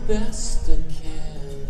best I can.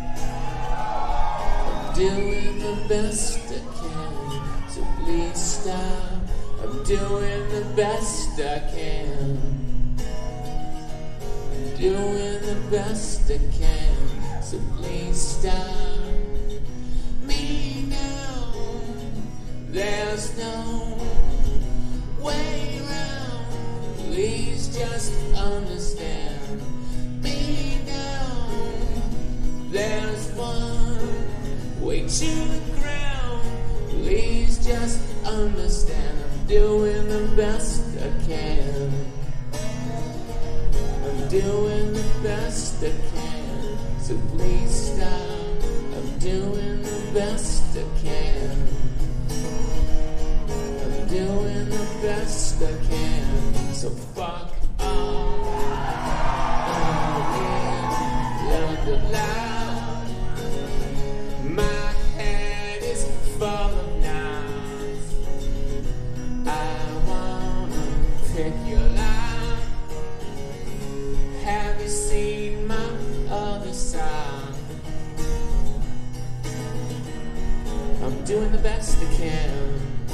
I'm doing the best I can. So please stop. I'm doing the best I can. I'm doing the best I can. So please stop me now. There's no way around. Please just understand me now. There's one way to the ground. Please just understand. I'm doing the best I can. I'm doing the best I can. So please stop. I'm doing the best I can. I'm doing the best I can. So fuck off. London loud. My head is full of knots. I wanna pick your line. Have you seen my other side? I'm doing the best I can.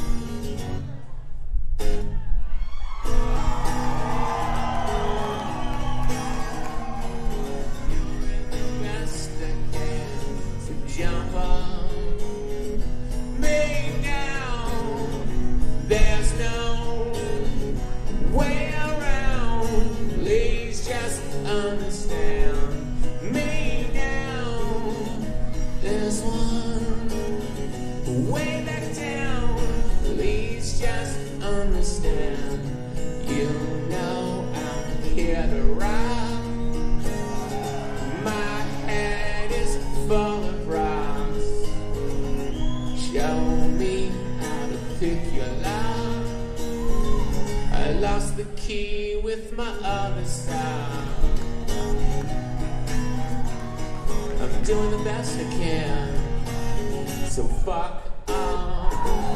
The key with my other side. I'm doing the best I can. So fuck off.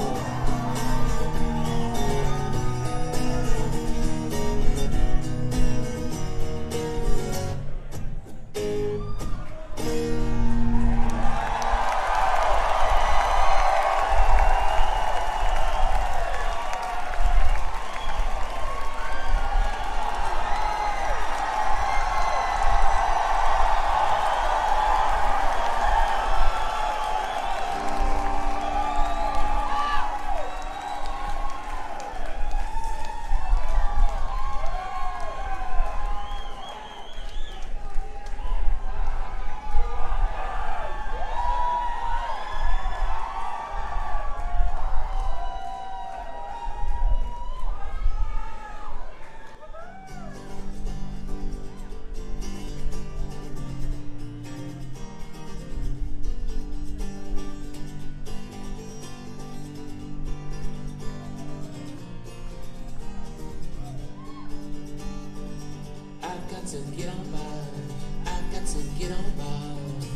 To get on by, I've got to get on by.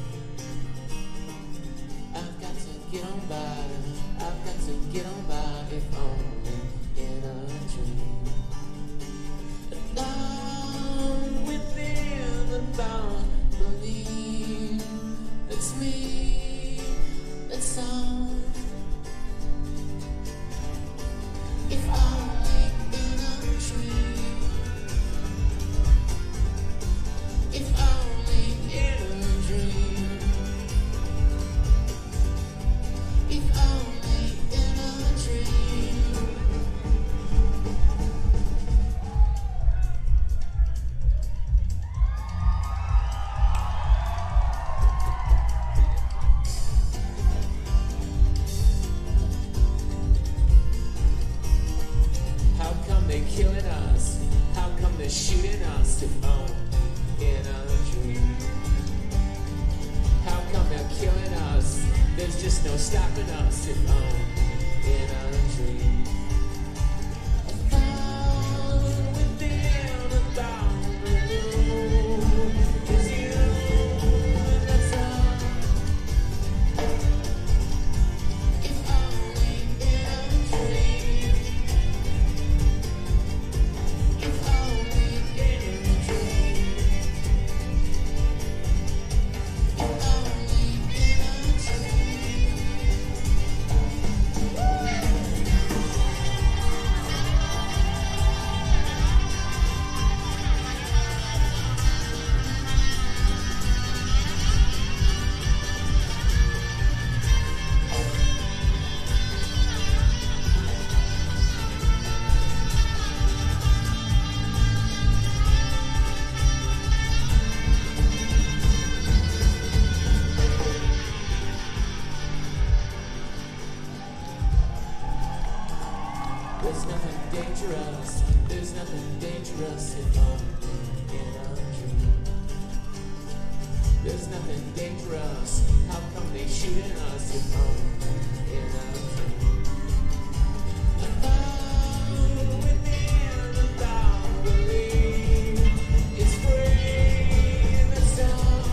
I've got to get on by, I've got to get on by. If only in a dream. Alone within the thought, believe it's me, that's all. If only in a dream. If only in a dream. If only in a dream. How come they're killing us? How come they're shooting us? If only in a dream. How come they're killing us? There's just no stopping us. If only in a dream. Alone within a thousand rooms is you, that's all. If only in a dream. If only in a dream. There's nothing dangerous. There's nothing dangerous if I'm in a dream. There's nothing dangerous. How come they shooting us if I'm in a dream? Within the dark, believe it's free in the sun.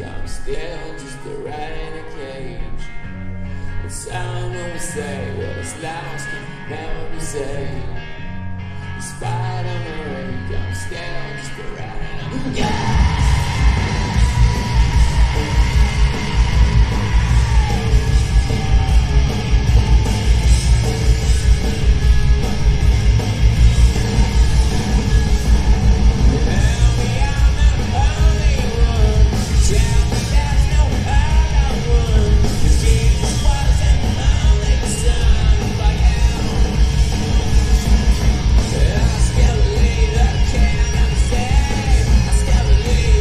I'm still just a rat in a cage. It's time when we say what is lost can never be saved. Despite of my rage, I'm still just a rat in a cage. I still believe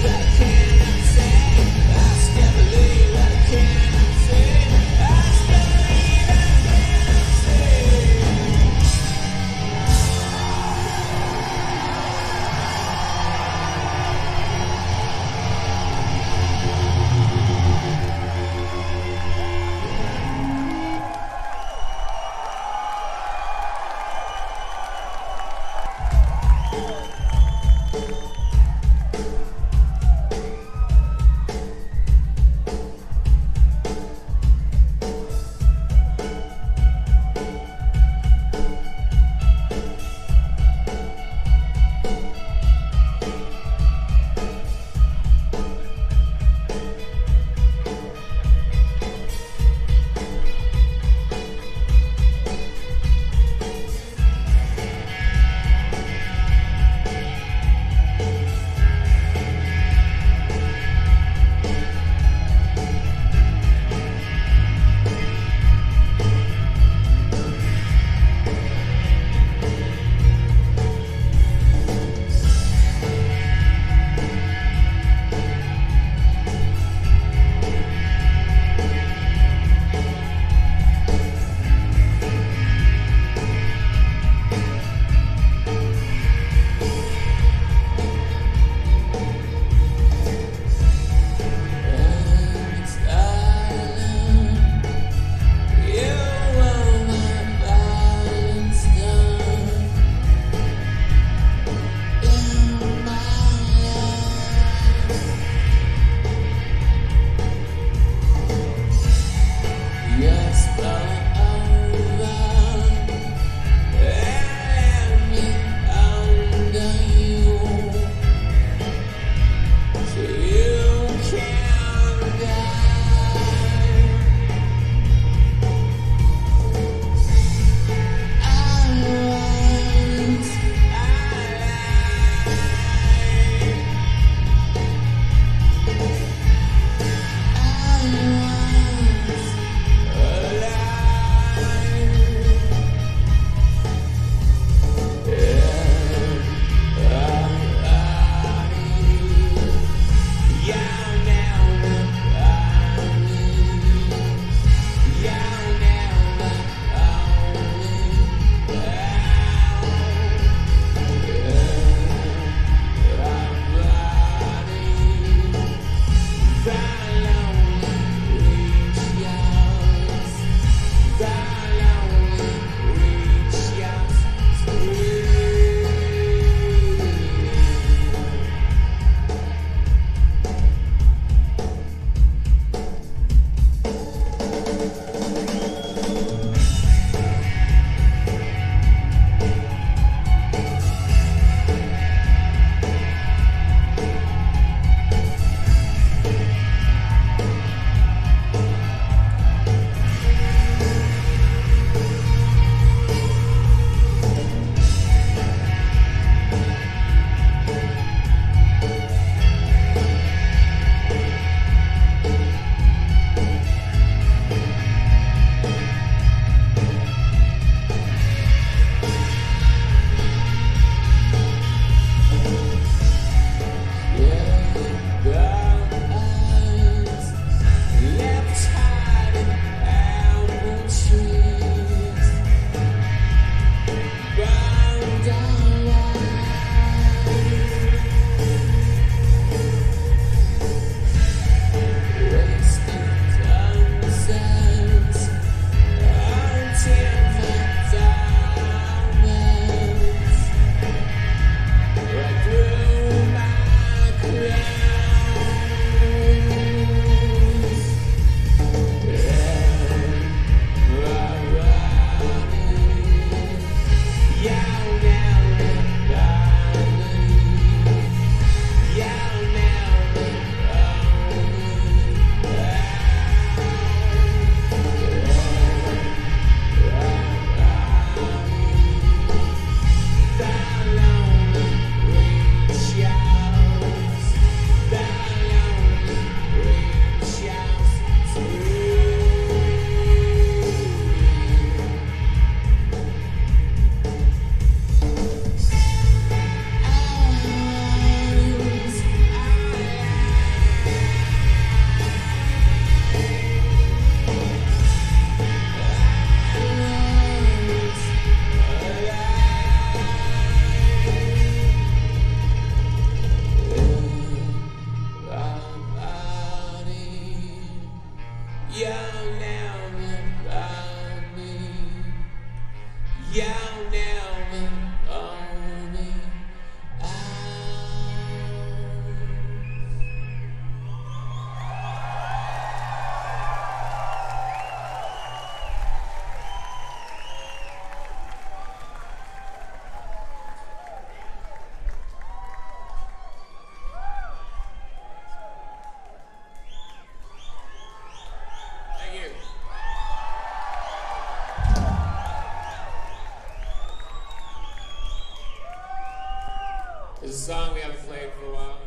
Aeroplane for a while.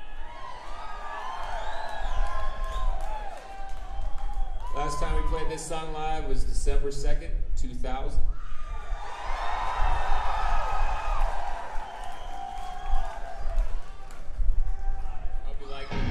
Last time we played this song live was December 2nd, 2000. Hope you like it.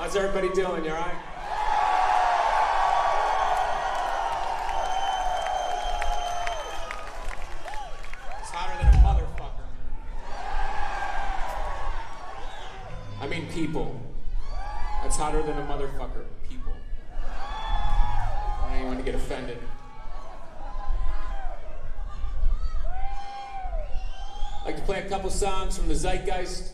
How's everybody doing? You all right? It's hotter than a motherfucker. I mean people. It's hotter than a motherfucker. People. I don't want anyone to get offended. I'd like to play a couple songs from the Zeitgeist.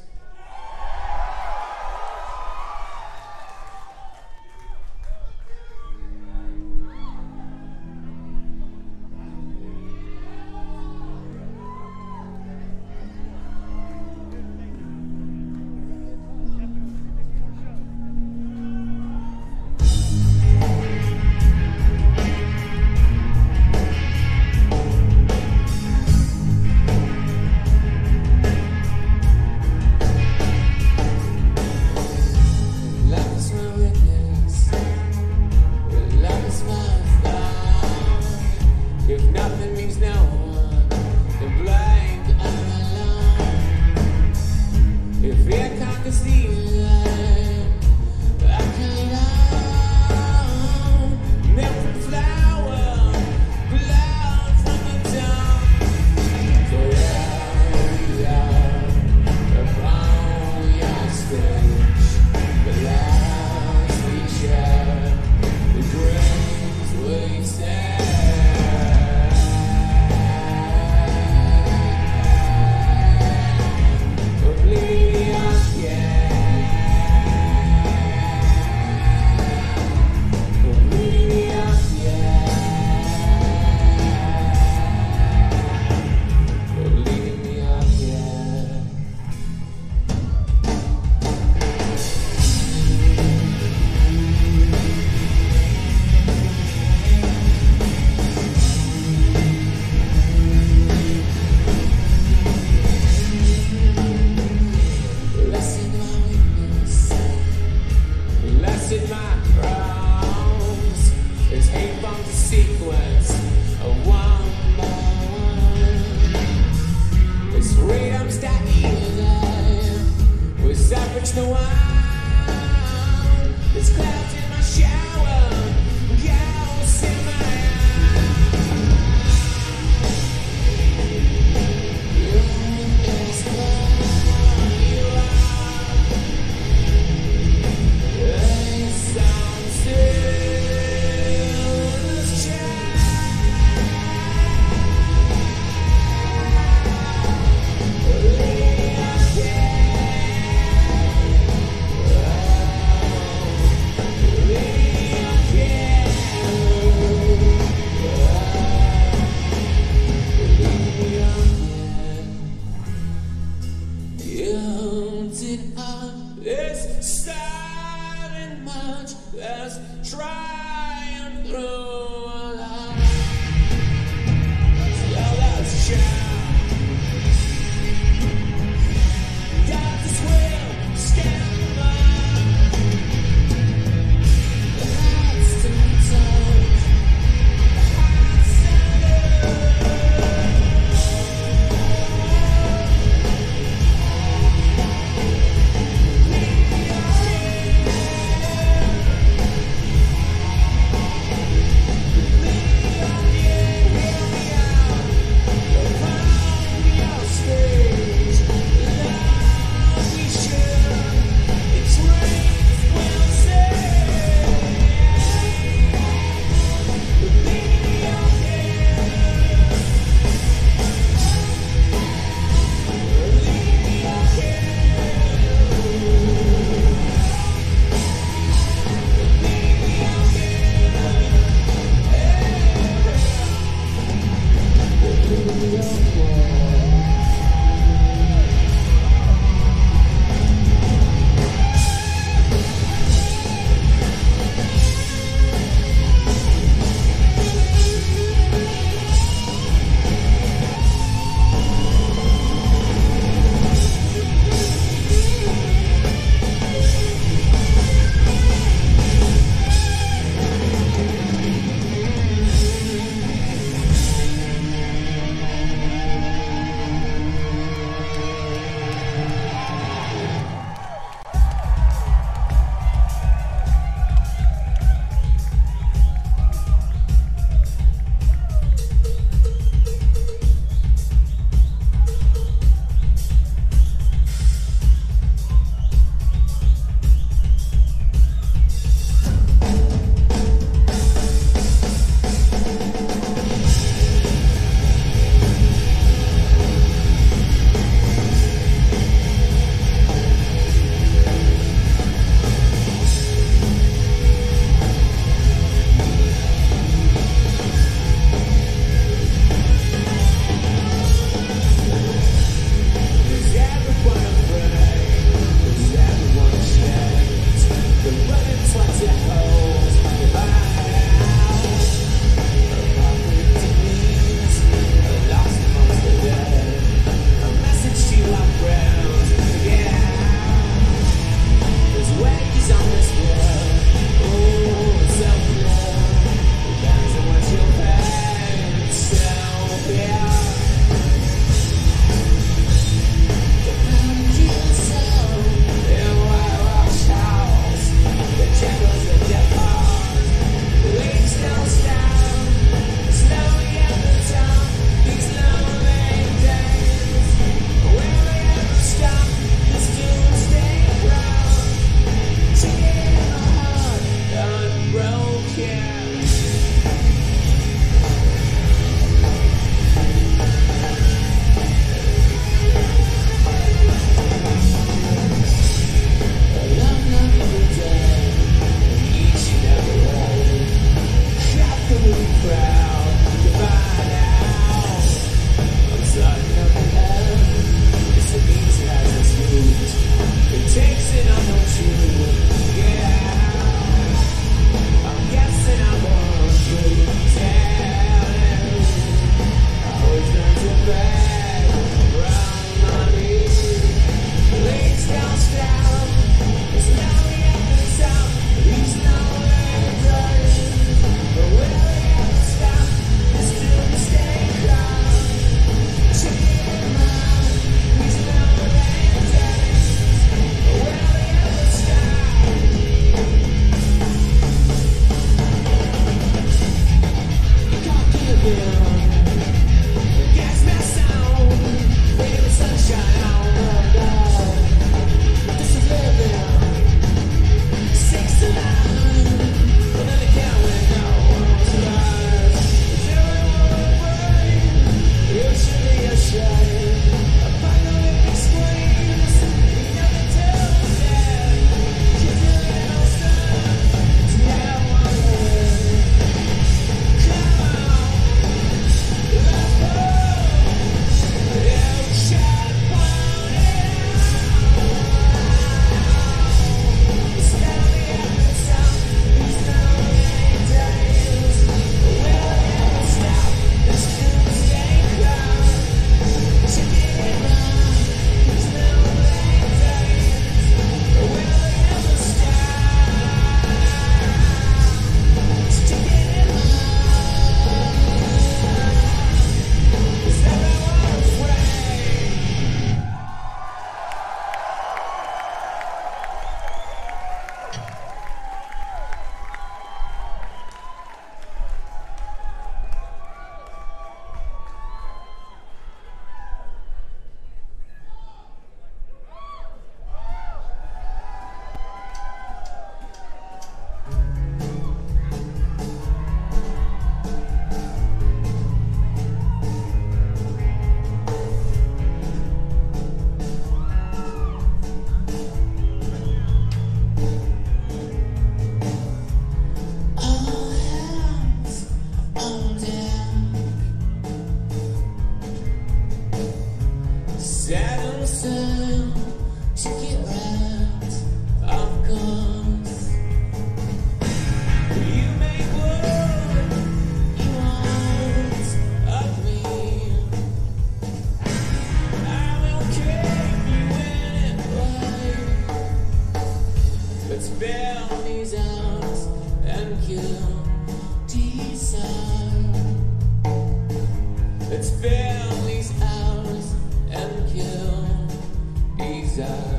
fill these hours and kill desire. Let's fill these hours and kill desire.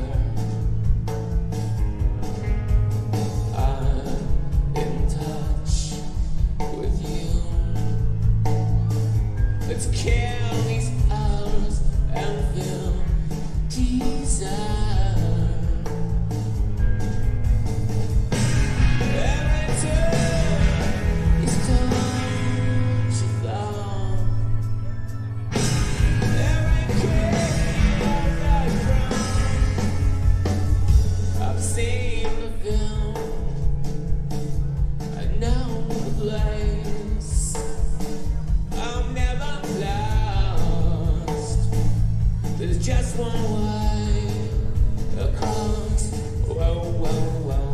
I'm in touch with you. Let's kill these hours and fill desire. Just one way across. Whoa, whoa, whoa.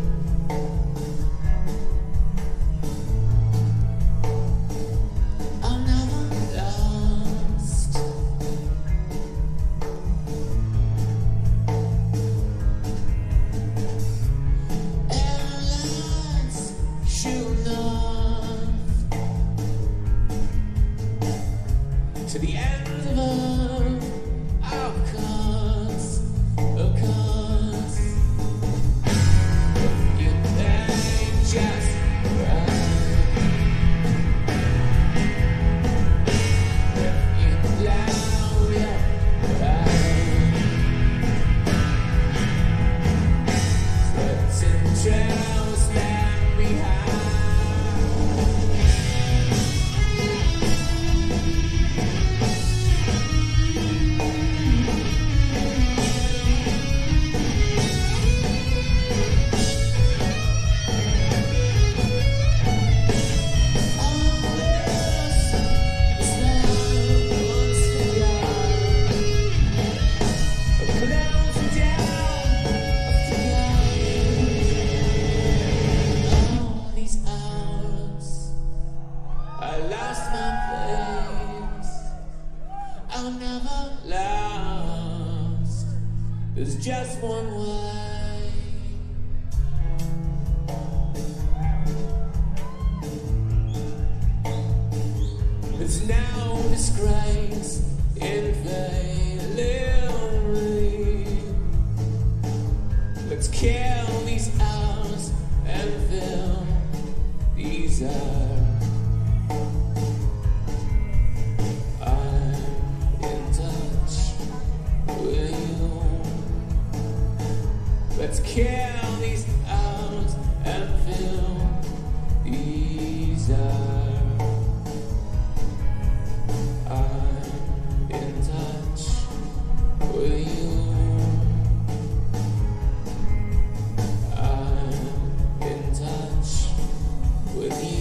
I'm never lost. Airlines shooting off to the end of there's just one way. It's now disgrace in failure. Let's kill these hours and fill these hours. Let's kill these hours and fill these hours. I'm in touch with you. I'm in touch with you.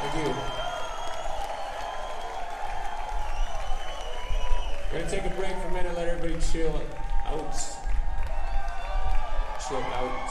Thank you. We're gonna take a break for a minute, let everybody chill out. Chill out.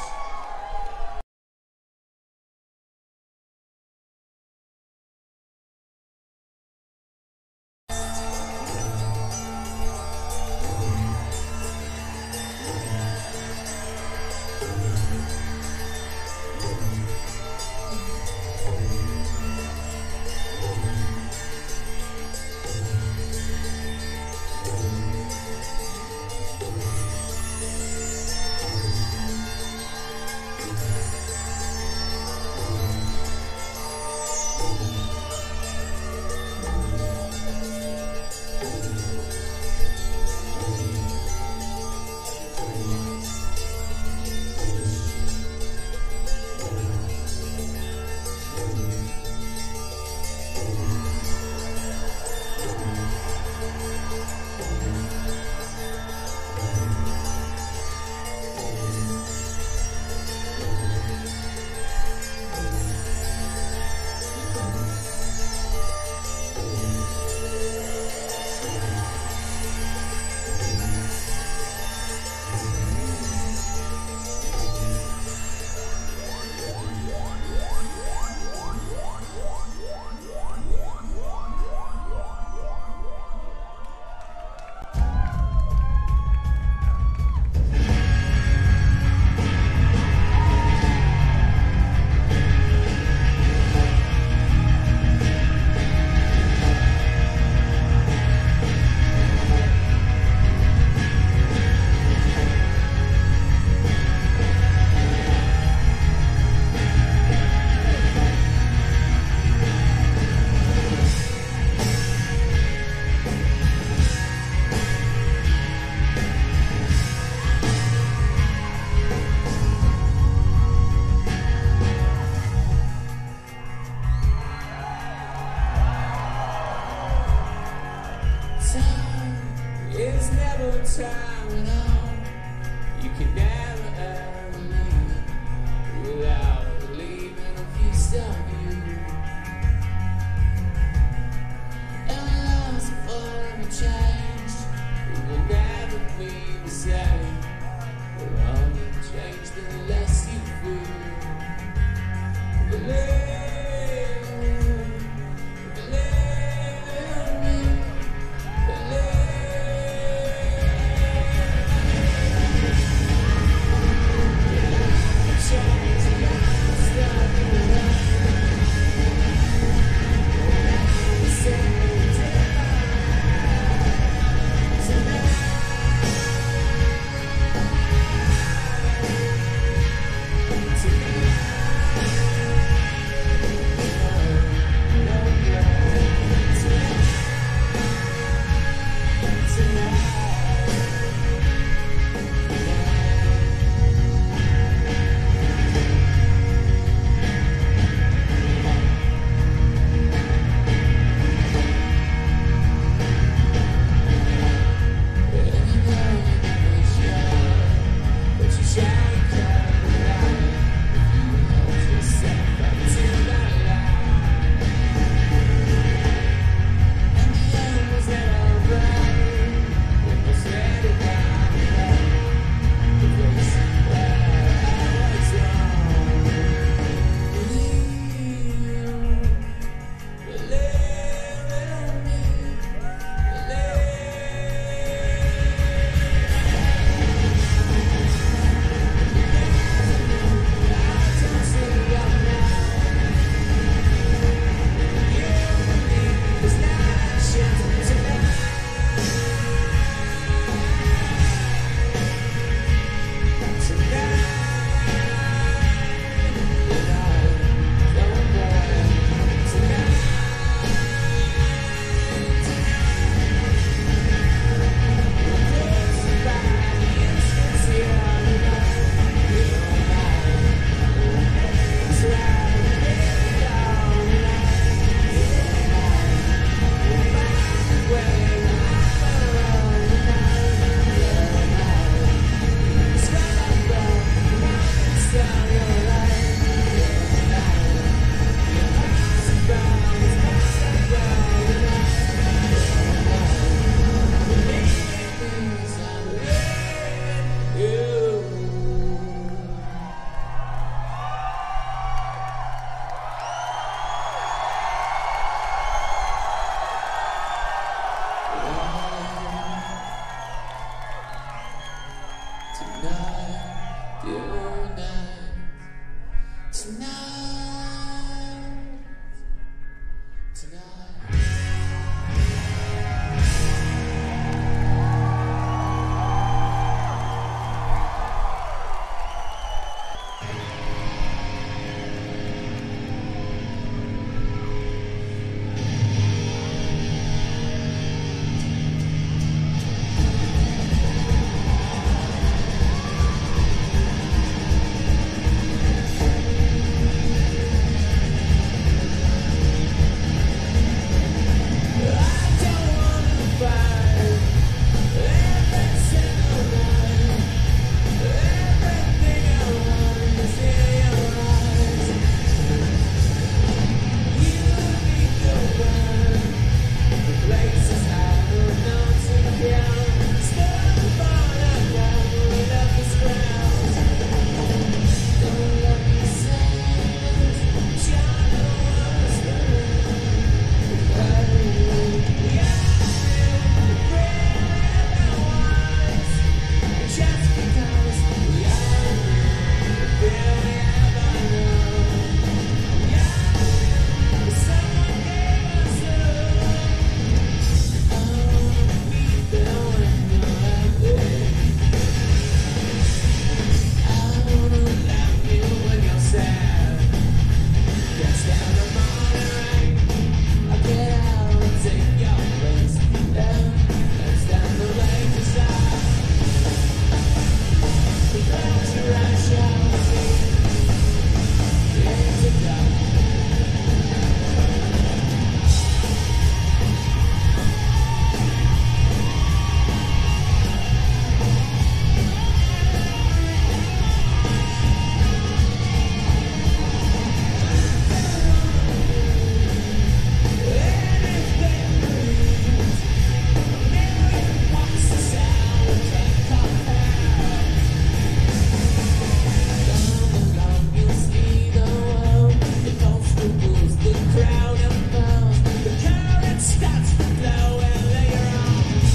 the crowd unfurls, the current starts to flow and later on.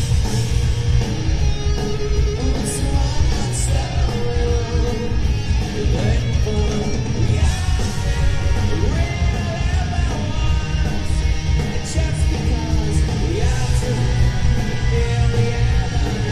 Oh, so I'm not slow, waiting for reality, just because we have to feel reality.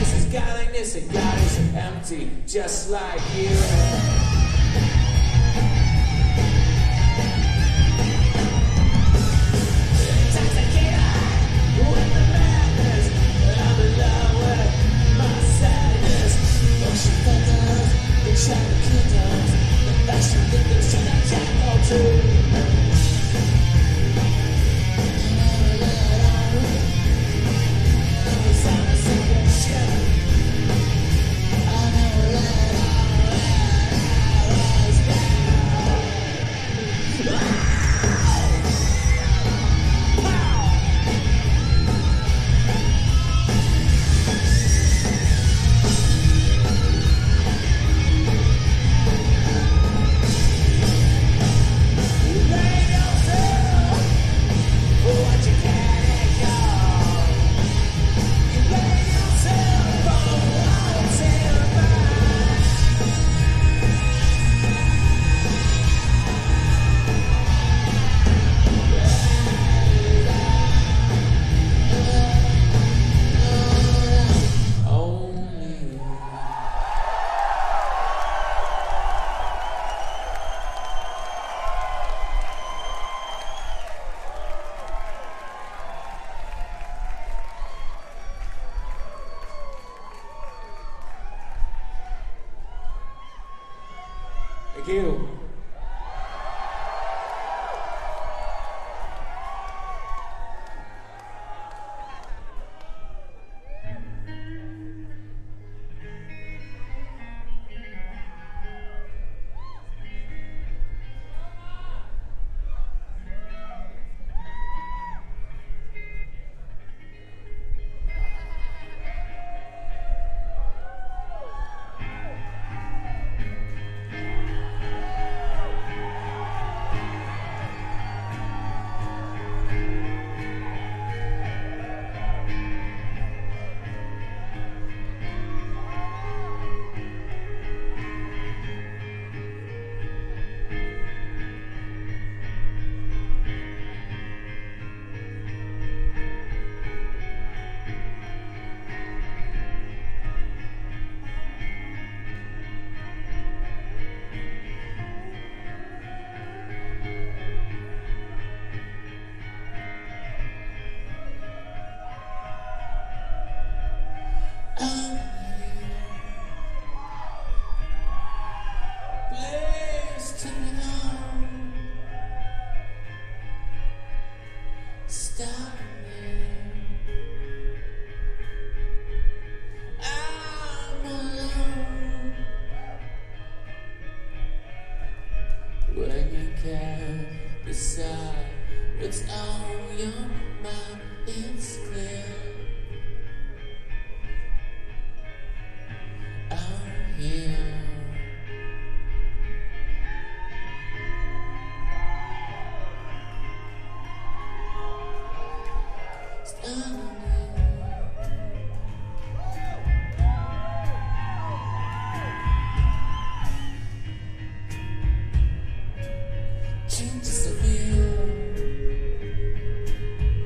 this is godliness, and God is empty, just like you. Thank you. What's on your mind, it's clear. I'm here. Changes of you.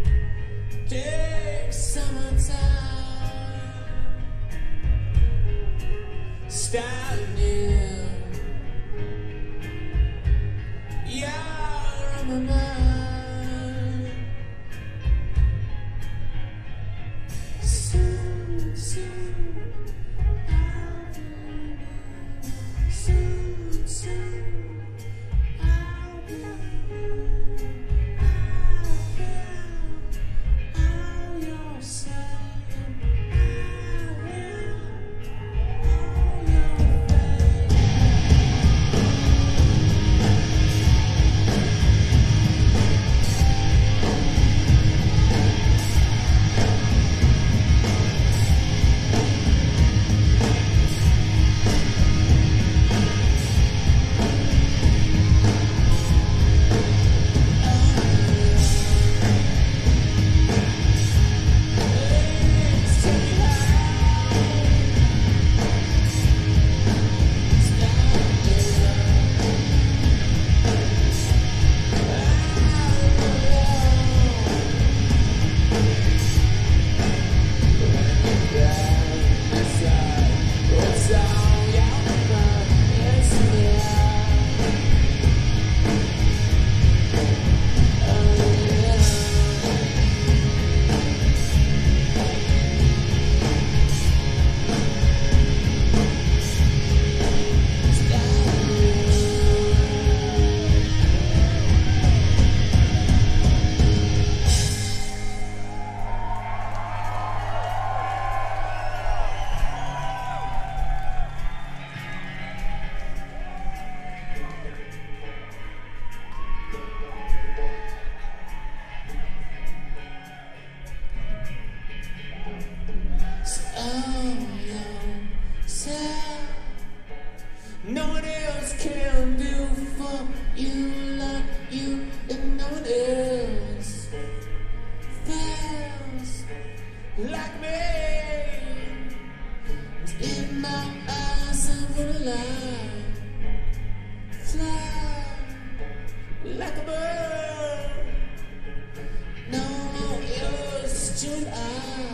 You love you and no one else feels like me. In my eyes I'm gonna lie, fly like a bird. No more yours to I.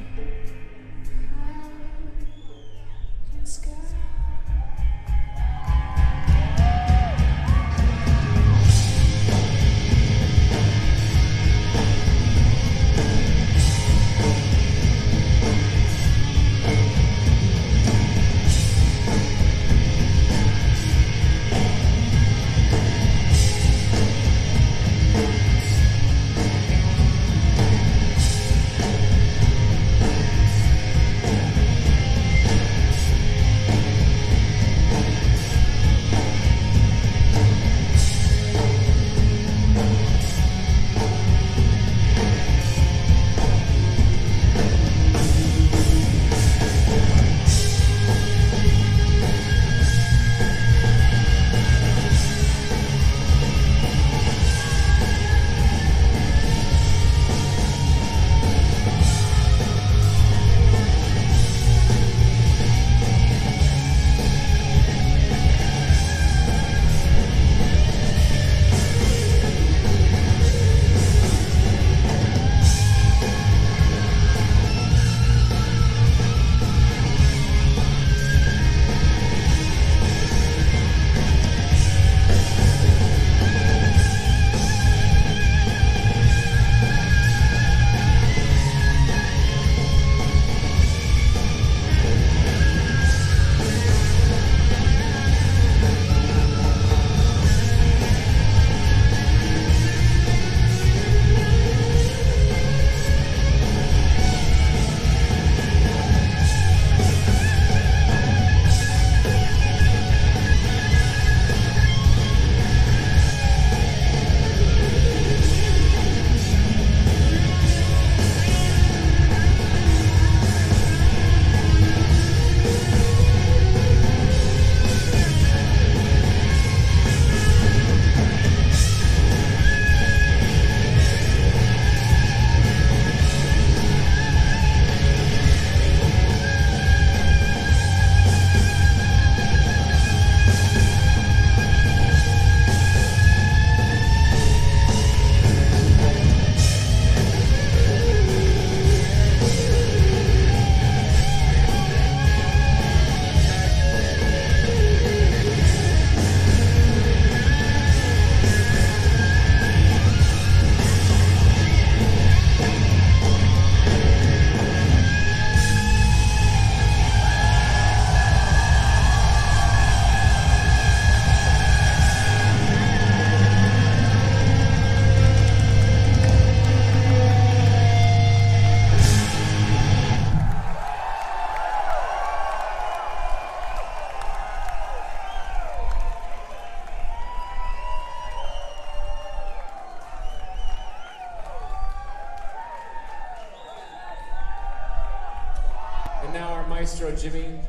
And now our maestro, Jimmy,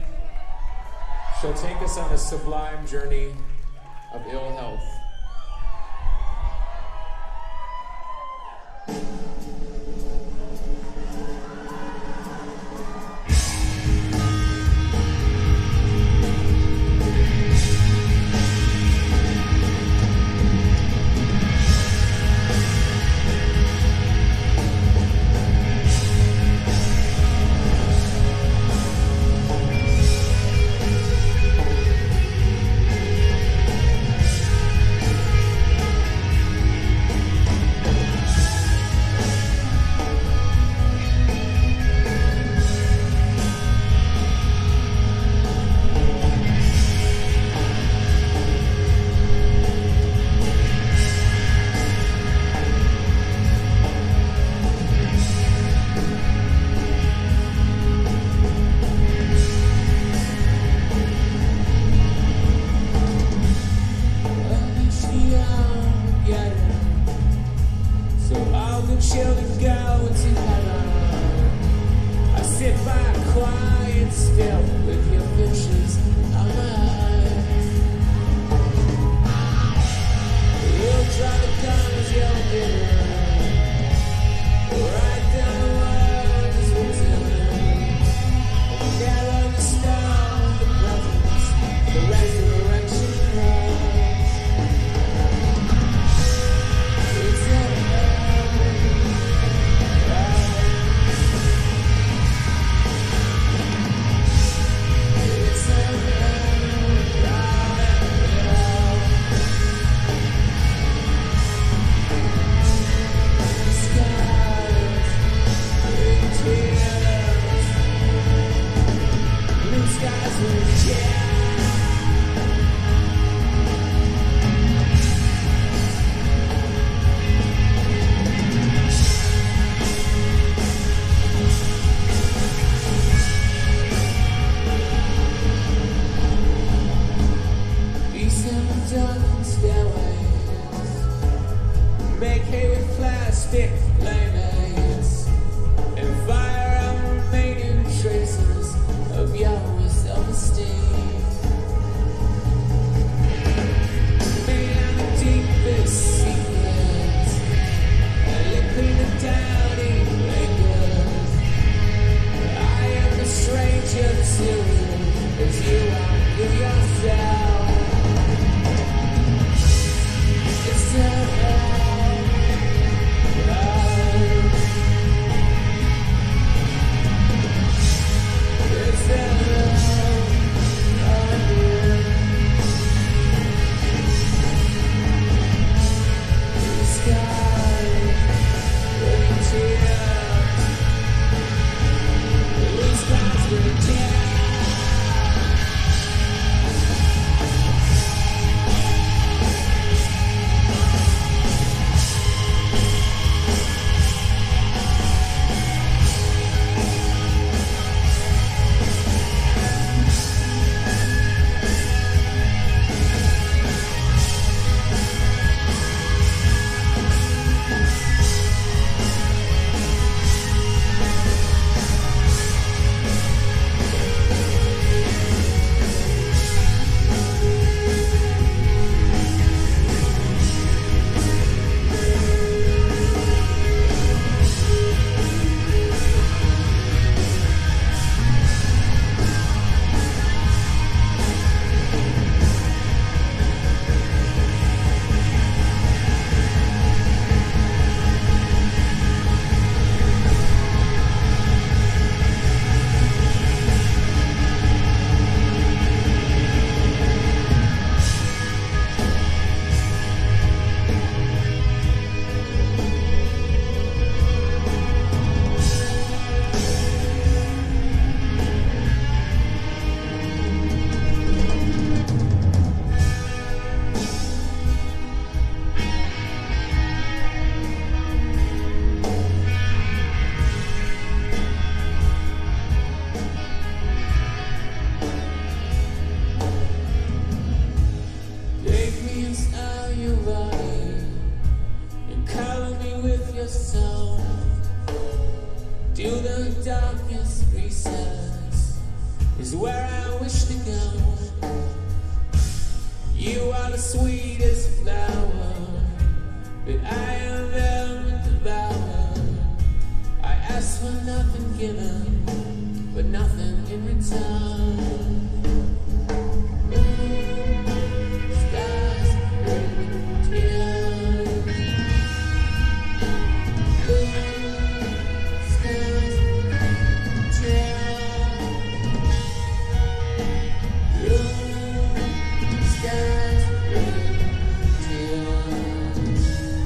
shall take us on a sublime journey of ill health. is where I wish to go. You are the sweetest flower that I have ever devoured. I ask for nothing given, but nothing in return. Stars break tears. Stars break tears. Stars break tears.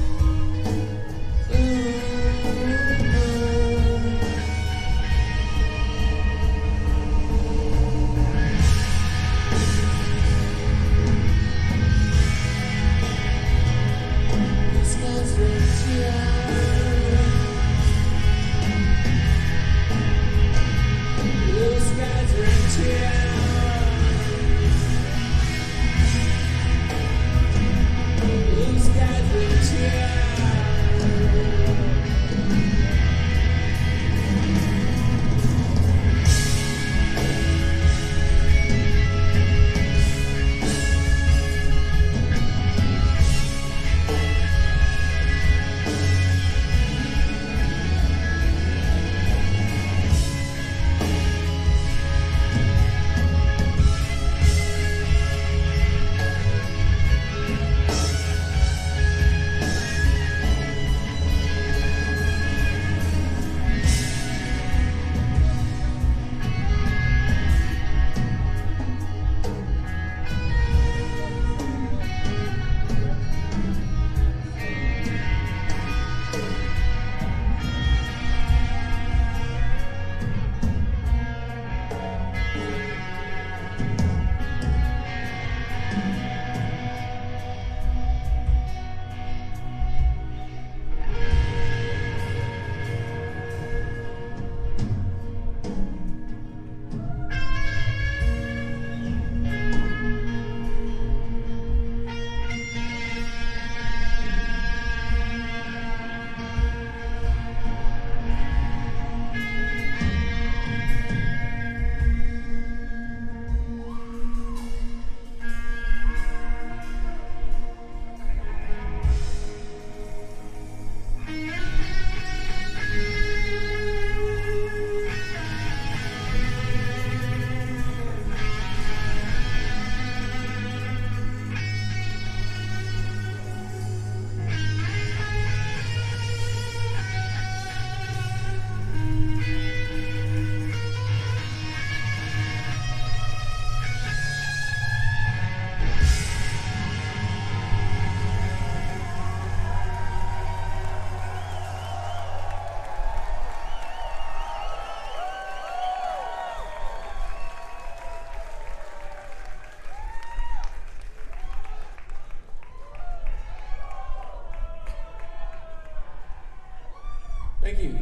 Thank you.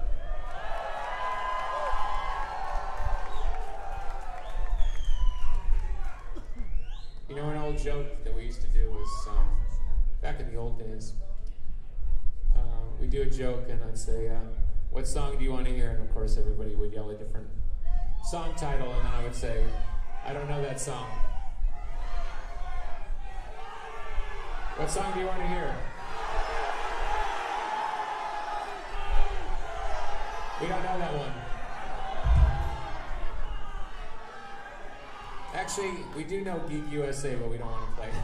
You know, an old joke that we used to do was, back in the old days, we'd do a joke and I'd say, what song do you want to hear? And of course everybody would yell a different song title, and then I would say, I don't know that song. What song do you want to hear? We don't know that one. Actually, we do know becuase, but we don't want to play it.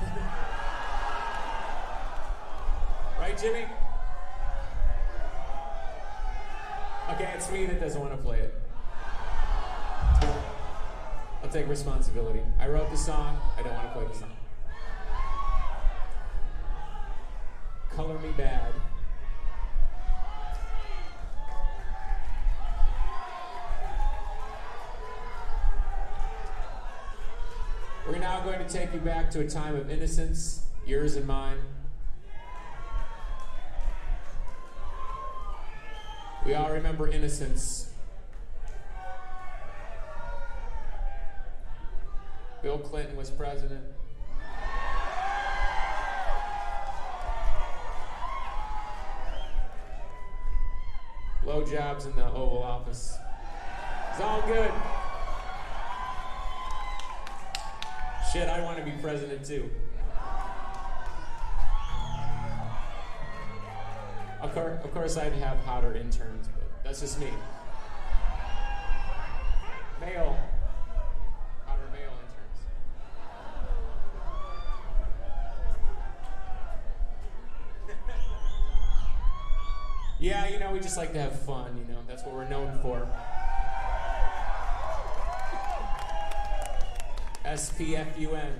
Right, Jimmy? Okay, it's me that doesn't want to play it. I'll take responsibility. I wrote the song, I don't want to play the song. Color Me Bad. We're now going to take you back to a time of innocence, yours and mine. We all remember innocence. Bill Clinton was president. Blowjobs in the Oval Office. It's all good. Shit, I want to be president too. Of course, I'd have hotter interns, but that's just me. Male. Hotter male interns. Yeah, you know, we just like to have fun, you know. That's what we're known for. SPFUN.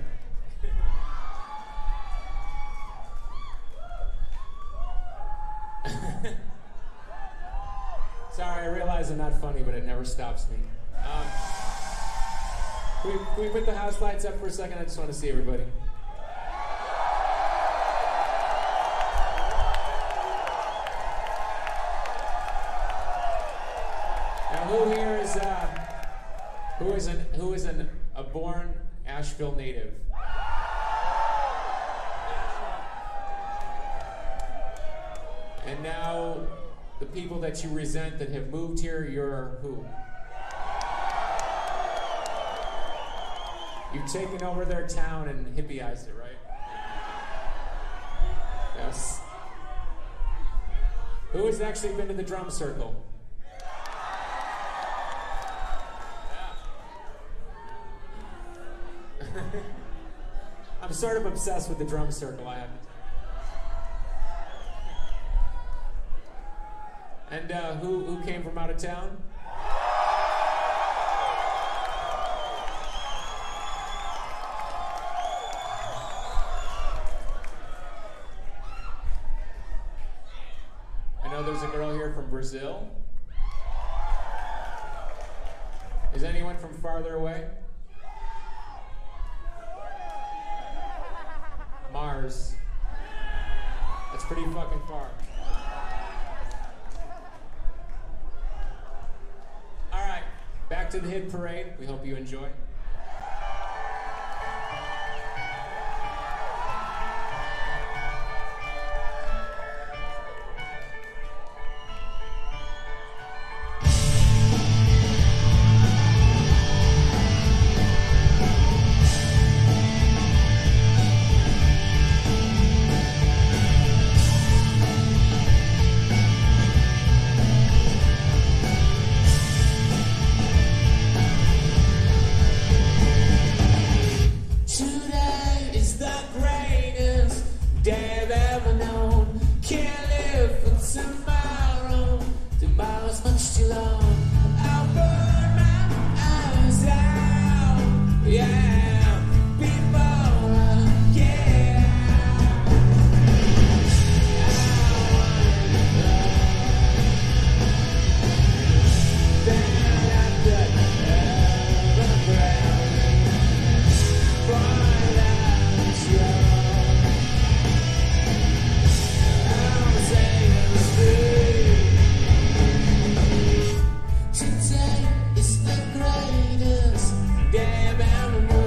Sorry, I realize I'm not funny, but it never stops me. Can we put the house lights up for a second? I just want to see everybody. Now, who here is a born Asheville native? And now, the people that you resent that have moved here, you're who? You've taken over their town and hippieized it, right? Yes. Who has actually been to the drum circle? Yeah. I'm sort of obsessed with the drum circle, I have to tell you. And who came from out of town? I know there's a girl here from Brazil. Is anyone from farther away? Mars. That's pretty fucking far. All right, back to the hit parade. We hope you enjoy. Today is the greatest day of animals.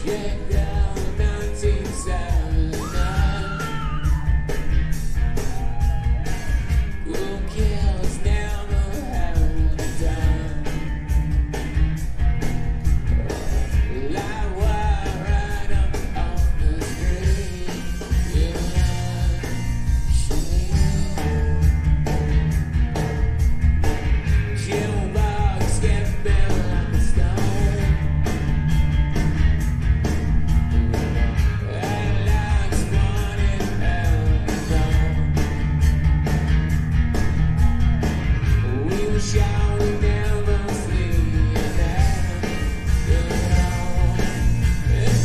Yeah, down 1979. Who kills never held it done. Light wire right up on the street. Jukebox get built like a stone. Headlights running out. We shall never see that. It's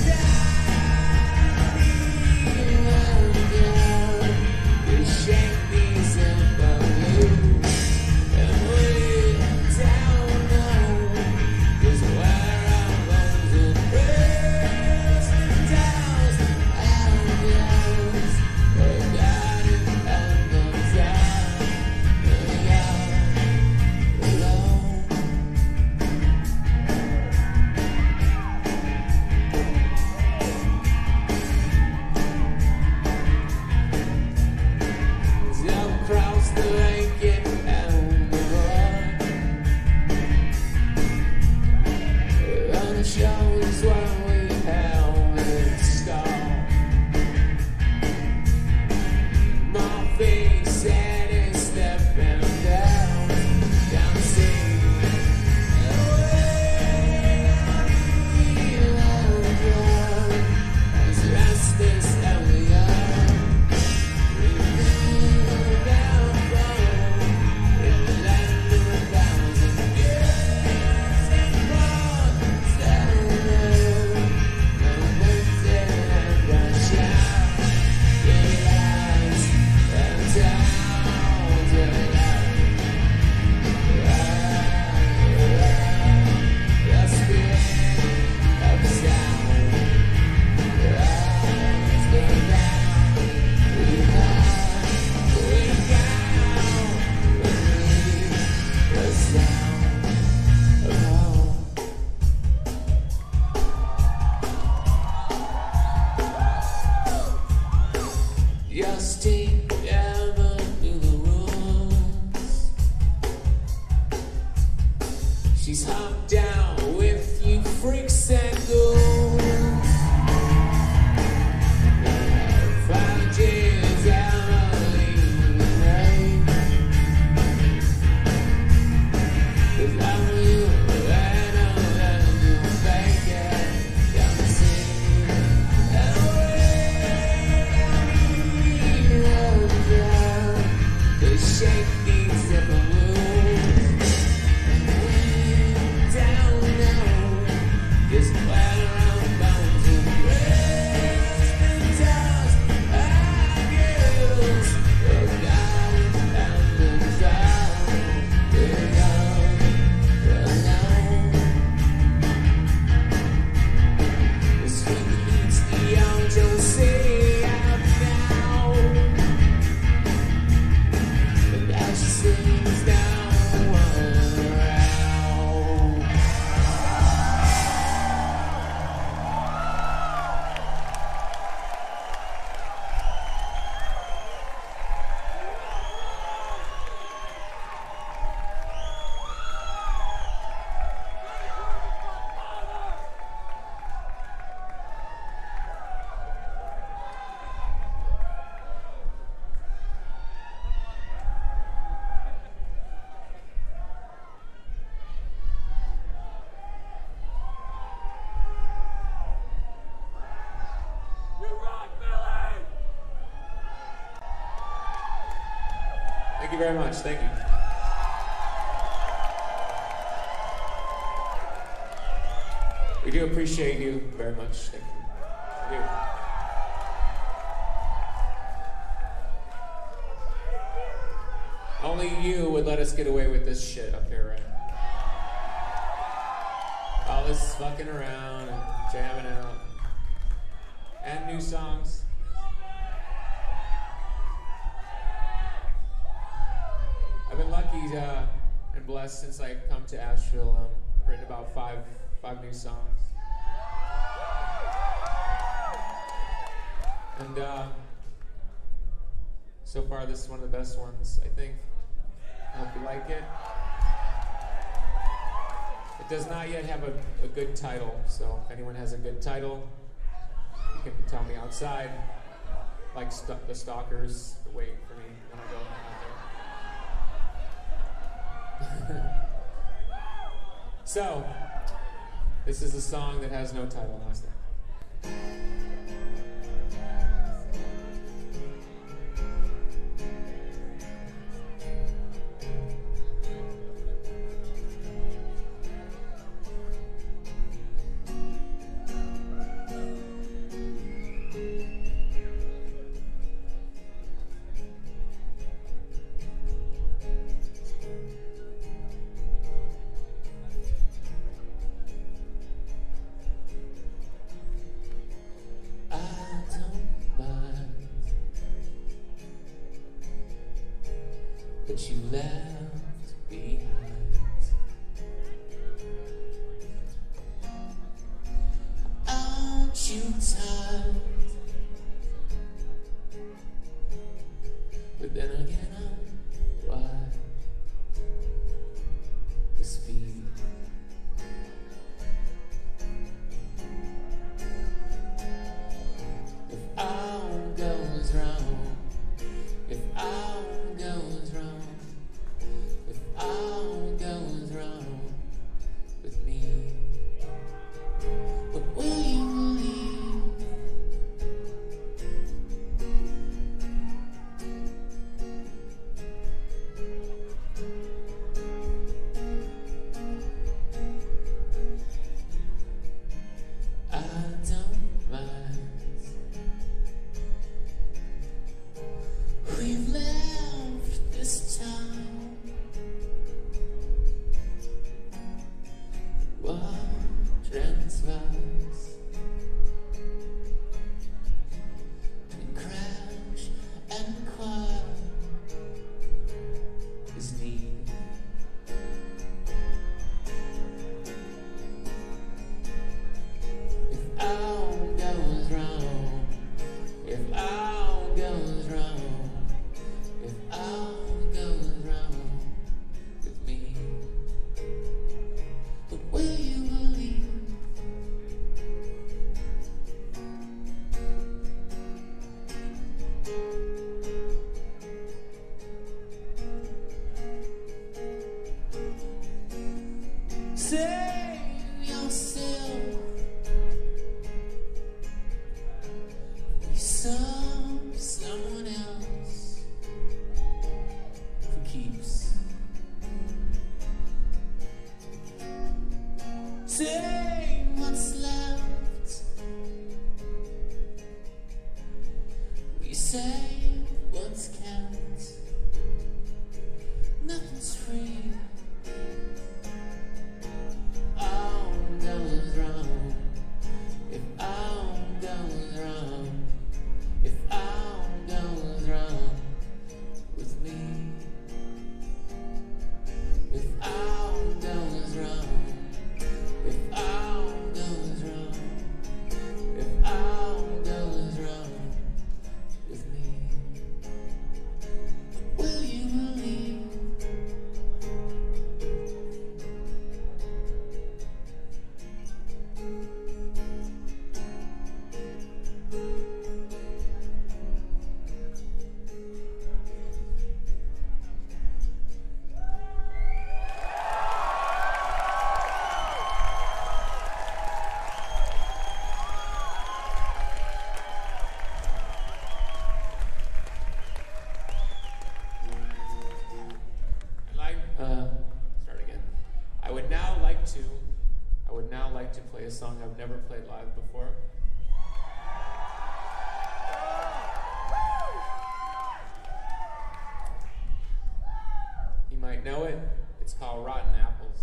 down. We shake these balloons. And we don't know just where our bones and prayers and doubts and yours. But God is on the side. Alone. Down across the lake and the road. On the shoulders where we held it stall. My feet said it's stepping down the sea. Away on the ground, as restless as we are. We feel down from in the land of 1,000 years and more. Down there, and waiting and I shout. Realize and down to life. The spirit of sound. Rise the ground. We the sound of home. Justine never knew the rules. She's hopped down with you freaks and ghouls. 5 years Emily Ray. 'Cause I'm you and I'll let you make it down the sea. And they shake these balloons. And we don't know just where our bones and rest and dust are used. Oh God, and the sound is alone. The sweet meets the angel sea out now. And as she sings down around. Thank you very much. Thank you. We do appreciate you very much. Thank you. We do. Only you would let us get away with this shit up here, right? All this fucking around and jamming out. And new songs. I've been lucky and blessed since I come to Asheville. I've written about five new songs. And so far, this is one of the best ones, I think. I hope you like it. It does not yet have a good title, so if anyone has a good title, you can tell me outside, like the stalkers wait for me when I go out there. So, this is a song that has no title last night. That you left behind. Aren't you tired? But then again, I'm right. The speed. If all goes wrong, if all goes wrong, if all goes wrong with me, what will you believe? I don't mind. We've left this town. What transfers between crash and quiet is need. If all goes wrong, if all goes wrong, if all goes wrong with me, what will you believe? Save yourself. We serve someone else for keeps. Say what's left. We say what's kept. Nothing's free. All goes wrong. If all goes wrong. If all goes wrong with me. If all goes wrong. If all goes wrong. If all goes wrong with me, will you believe? Start again. I would now like to play a song I've never played live before. You might know it. It's called Rotten Apples.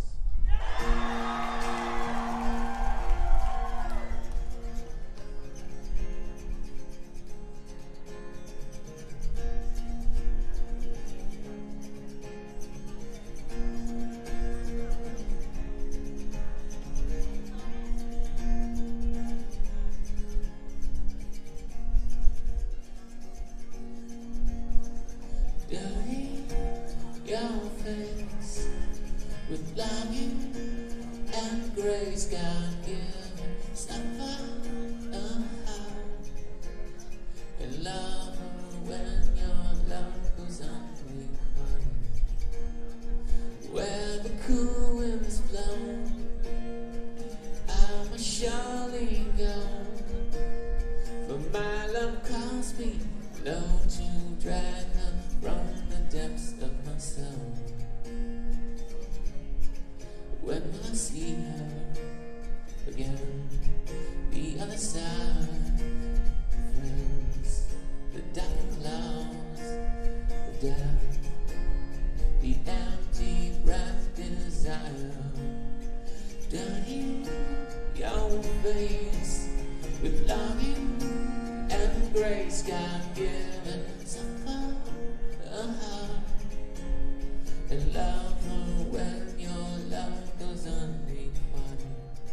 floating dragon from the depths of my soul. When will I see her again? The other side, friends, the dark clouds, the death, the empty breath, desire. Dirty your face with longing and grace, God-given somehow, and love her when your love goes unrequited.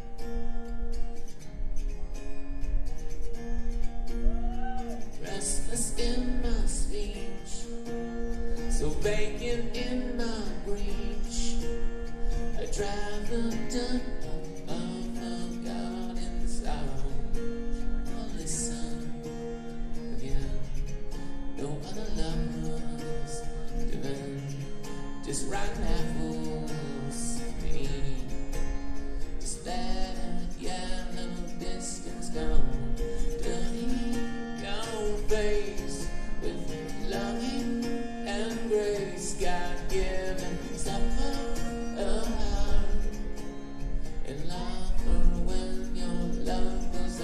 Restless in my speech, so vacant in my breach, I drive the dirt of a garden sound. Oh, listen again, no other lovers given, just rotten apples to eat. Just that yellow distance gone, dirty your face with longing and grace, God-given supper and love her when your love goes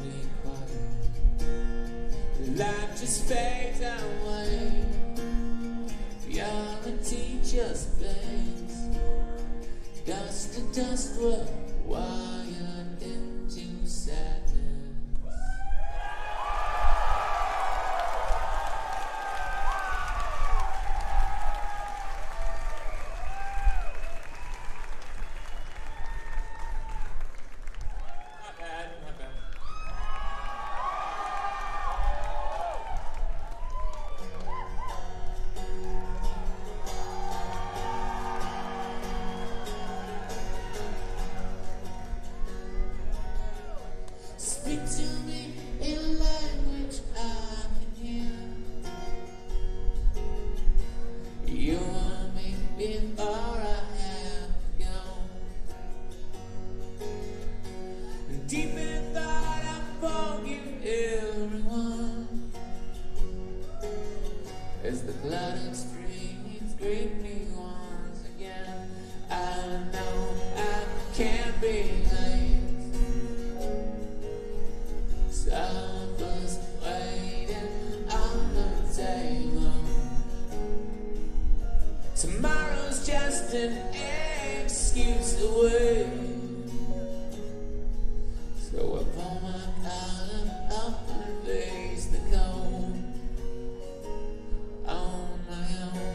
unrequited. Life just fades away, reality just fades. Dust to dust, we're wired into sadness. Not bad, not bad. Speak to me in language I can hear. You want me before I have to go. Deep in thought I forgive everyone, as the clouded streets greet me once again. I know I can't be late. Supper's waiting on the table. Tomorrow's just an excuse away. So I pull my collar up and face the cold on my own.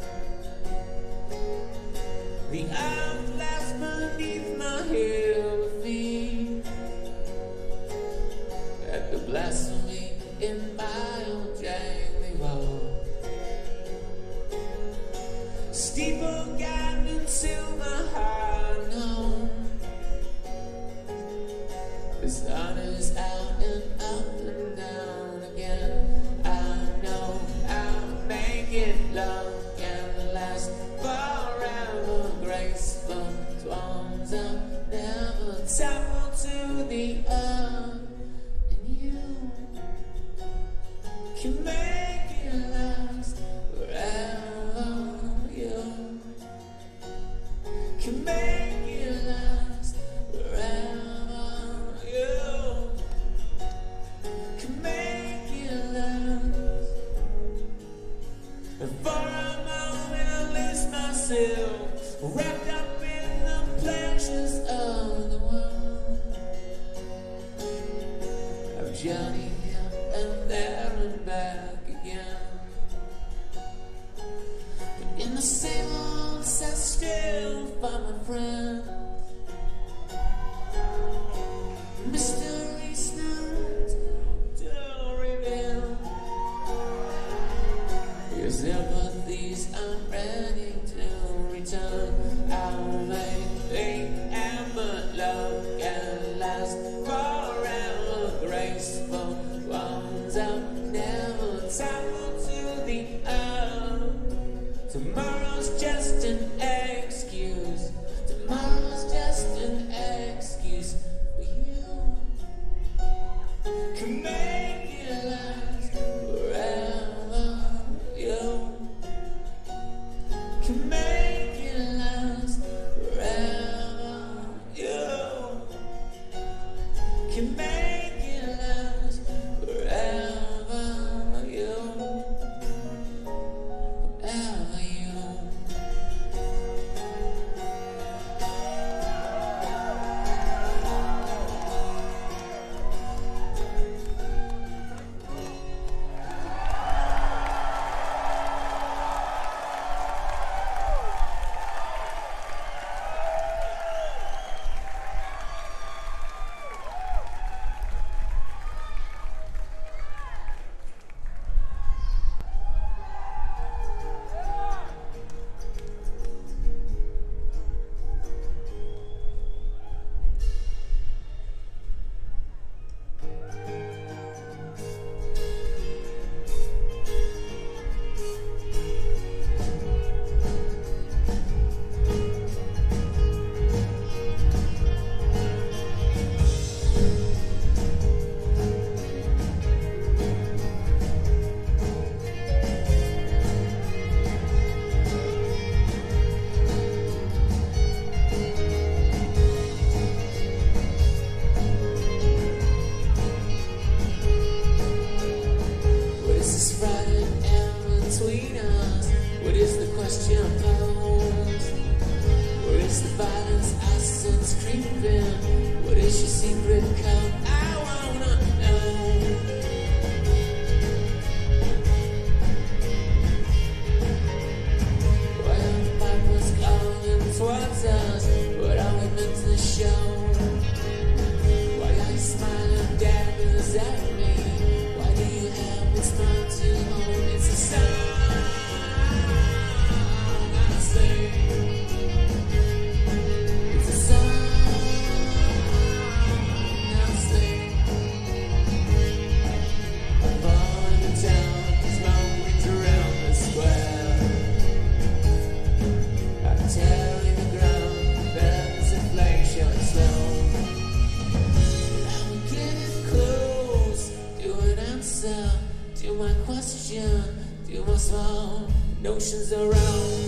The earth lies beneath my heel feet, at the blasphemy in my own jangly wall. Steeple guide until my heart knows the sun is out and up and down again. I know I'll make it. Love can last forever. Graceful swans up, never topple to the earth. And you can make it last forever. You can make it last forever. You can make it last. And for a moment I lose myself, wrapped up in the pleasures of the world. I've journeyed here and there and back again, but in the same old set still find my friend. Mysteries not to reveal. Your sympathies I'm ready to return. I'll make faith and but love can last forever. Graceful ones up, never topple to the earth. Tomorrow's just an excuse. Tomorrow's just an excuse for you. Can make it last forever. secret code? I wanna know. Well, the Bible's calling towards us. What are we meant to show? Why are you smiling, dabbers at me? Why do you have this mind to own? It's a song I sing. It's a song I sing. I'm falling in town, smoke rings around the square. I'm tearing the ground, bells and flames showing slow. I'm getting close to an answer to my question, to my small notions around.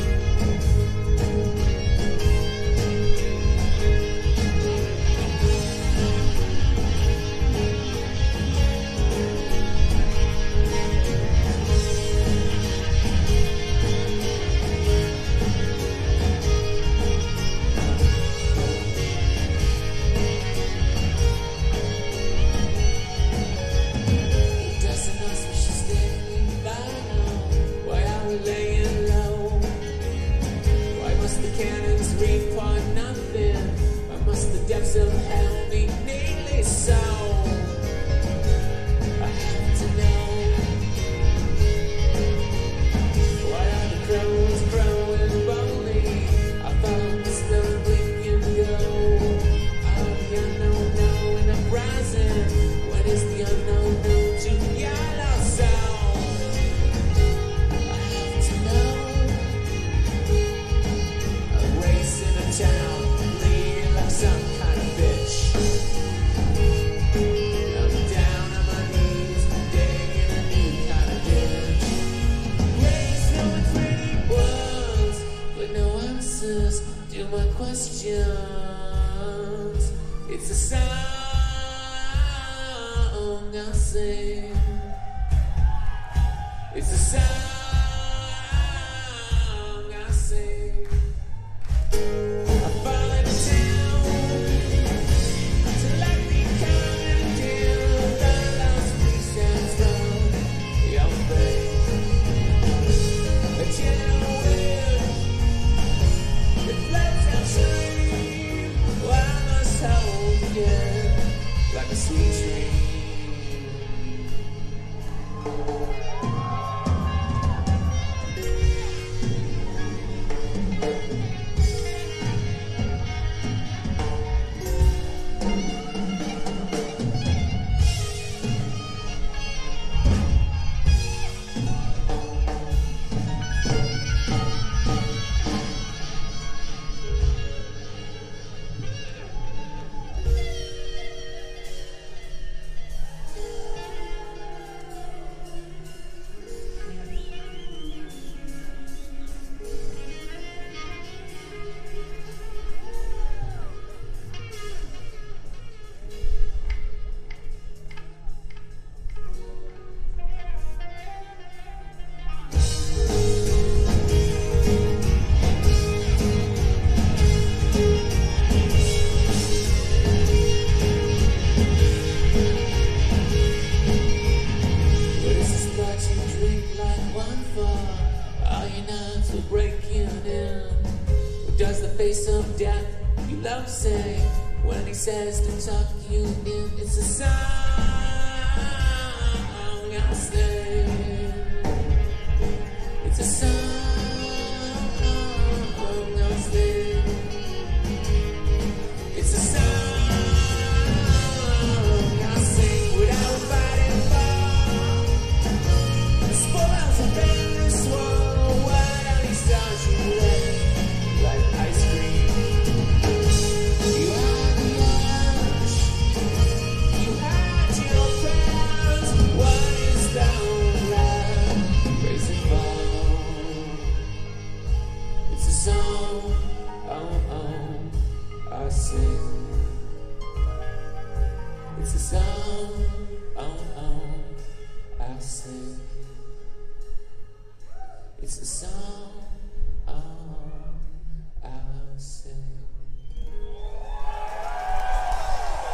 Laying low. Why must the cannons report nothing? Why must the depths of hell be neatly so? I have to know. Why are the crows crowing boldly? I thought I was the blink and go. Out of the unknown now in the present. What is the unknown known to yellow sound? Town, leaning like some kind of bitch. I'm down on my knees, digging a new kind of ditch. Raised knowing pretty words, but no answers to my questions. It's a song I sing. It's a song I sing. Like a sweet dream. Face of death, you love say when he says to tuck you in. It's a song I sing. It's a song I sing. It's a song I sing without fighting for the spoils of endless swallow. What are these stars you let? Like ice cream. You had the ash. You had your prayers. What is down there? Racing ball. It's a song, I sing. It's a song, I sing. It's a song, I sing.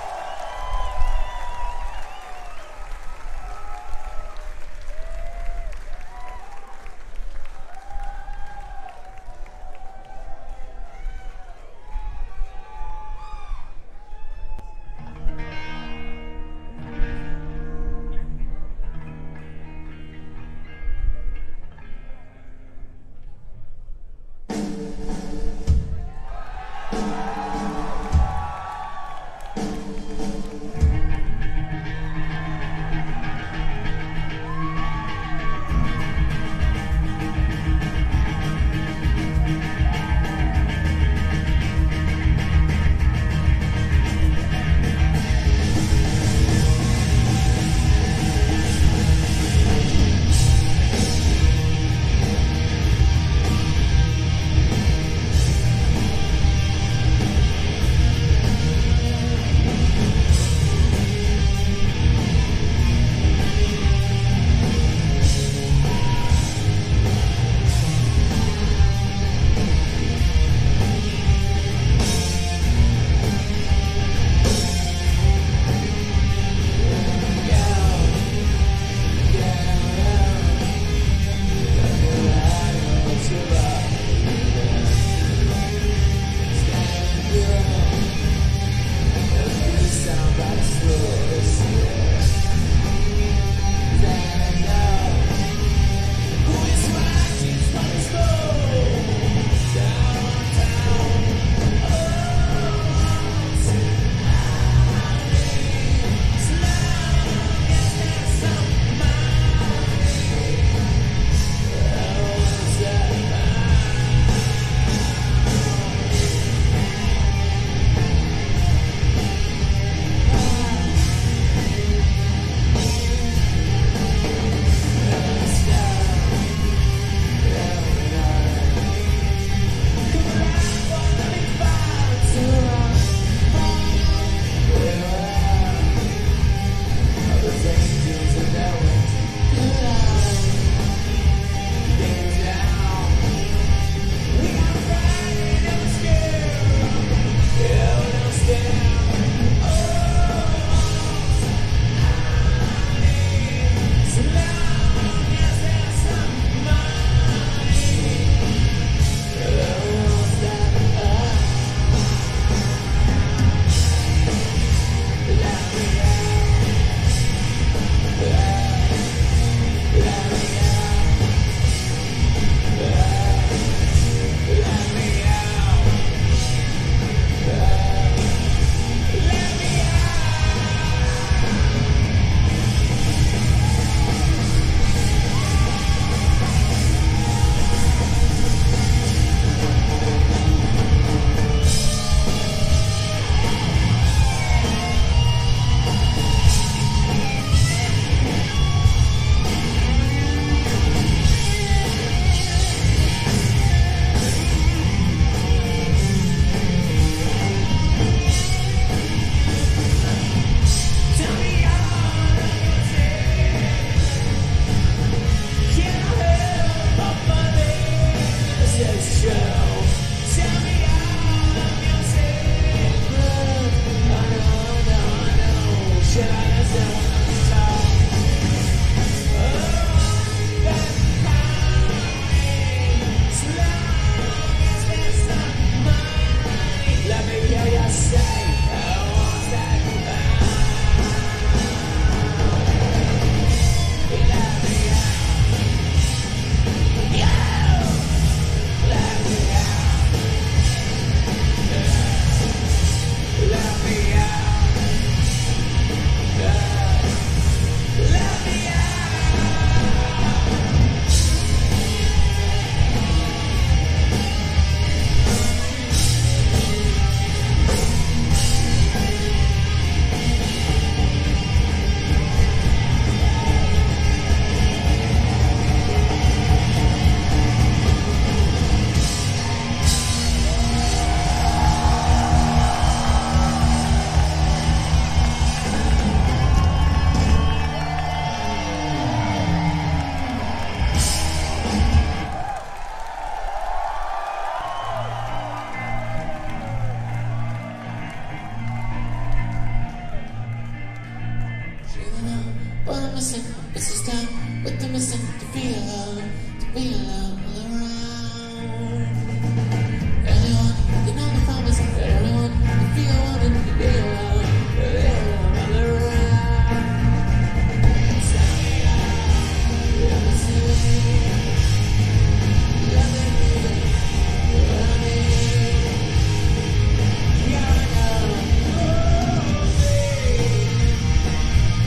What I'm missing is this time. What I'm missing to be alone all around. Anyone, you know the promise. Anyone, if you wanted to be alone all around. Send me out, let me see. Let me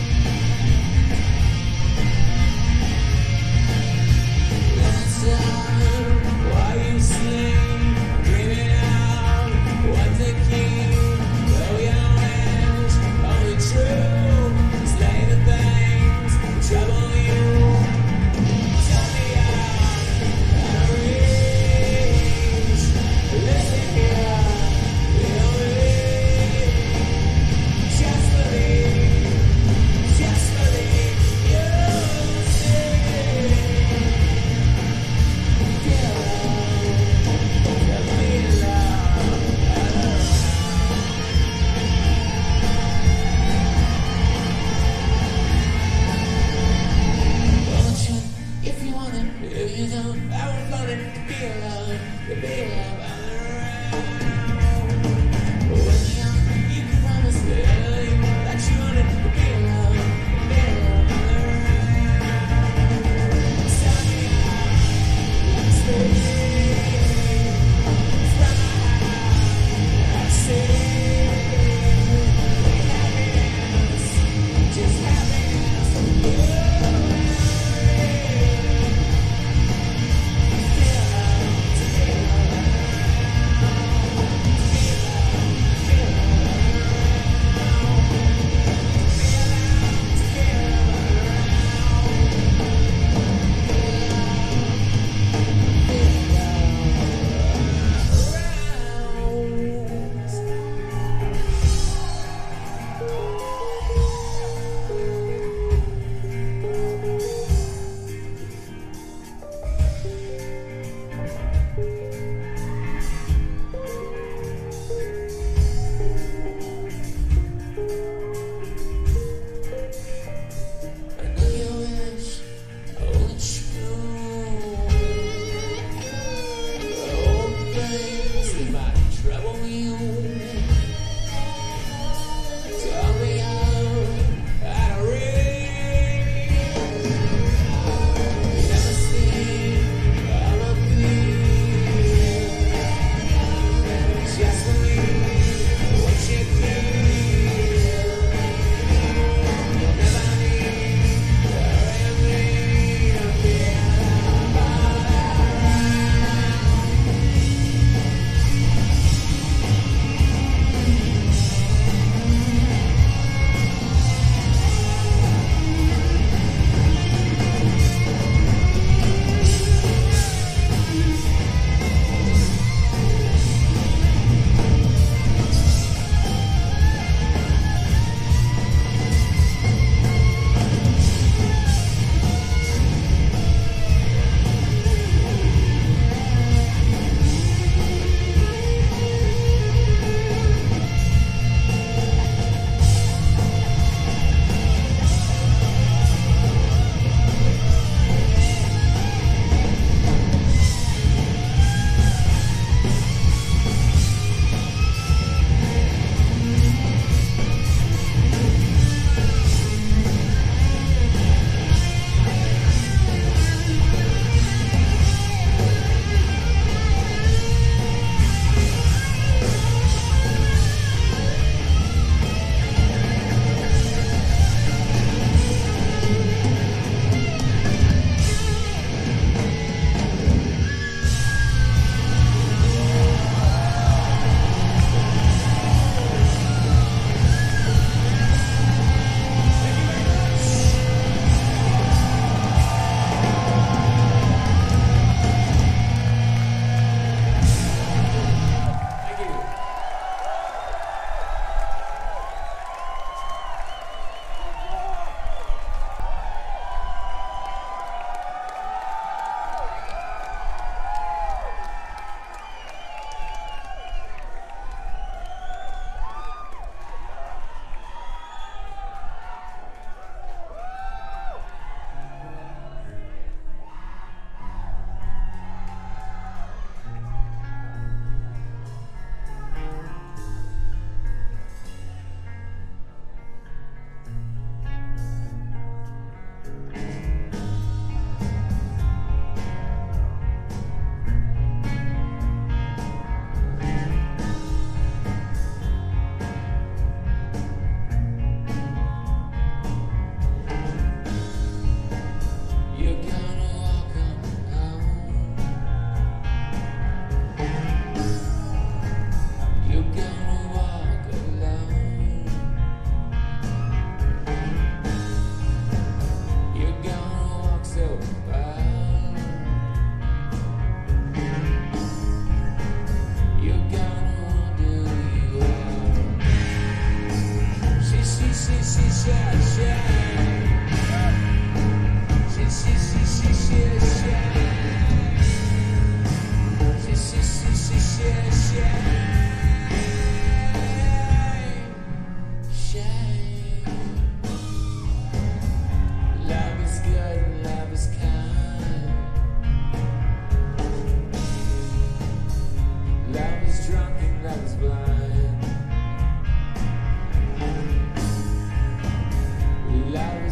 down.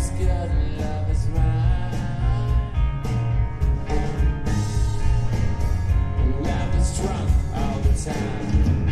is good and love is mine. Love is drunk all the time.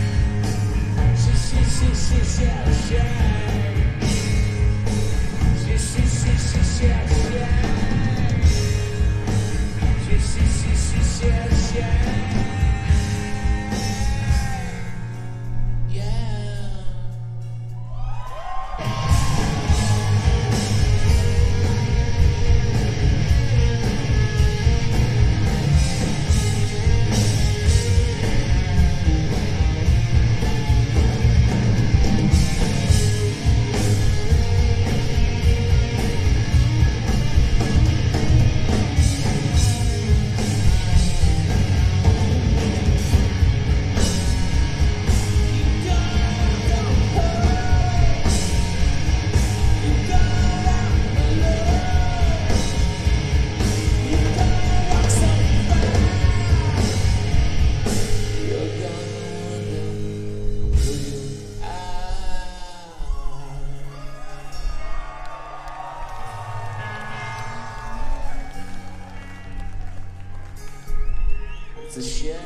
It's a shame.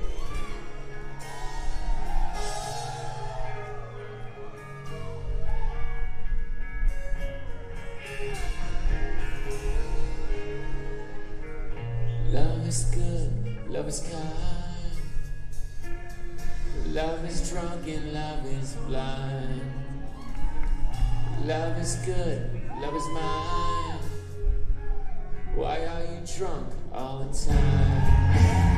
Love is good, love is kind. Love is drunk and love is blind. Love is good, love is mine. Why are you drunk all the time?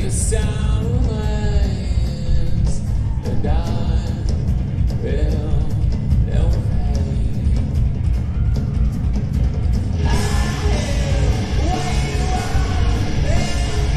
your sound waves, and I will no pain. I am where you are, and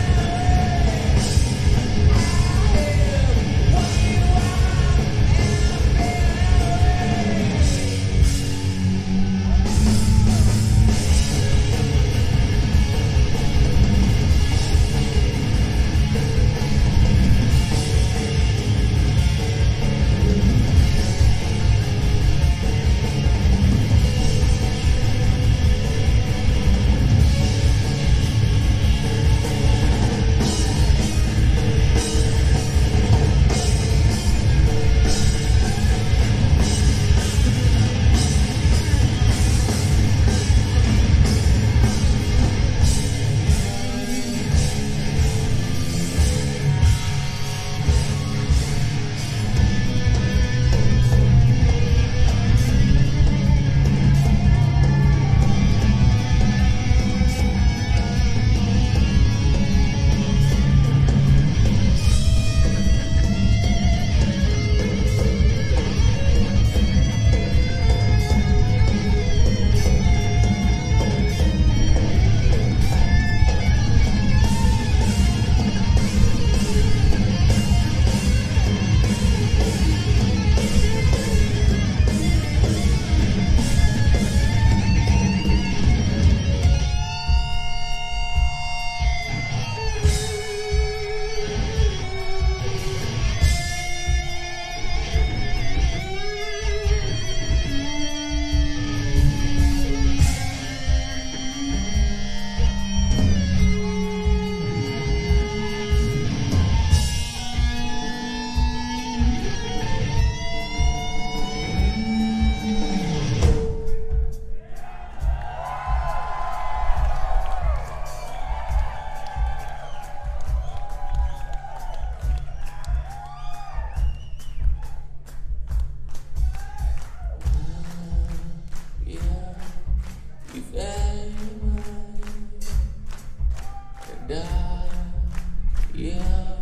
yeah,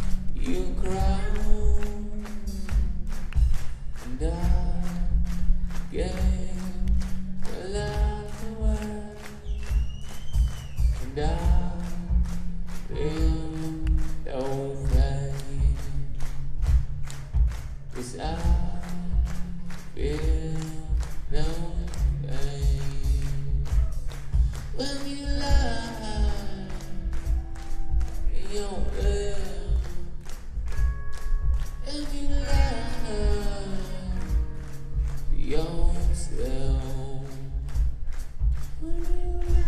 you cry, and I gave a lot away, and I feel no pain, 'cause I feel no pain. When you lie in your bed, and you lie to yourself, when you lie.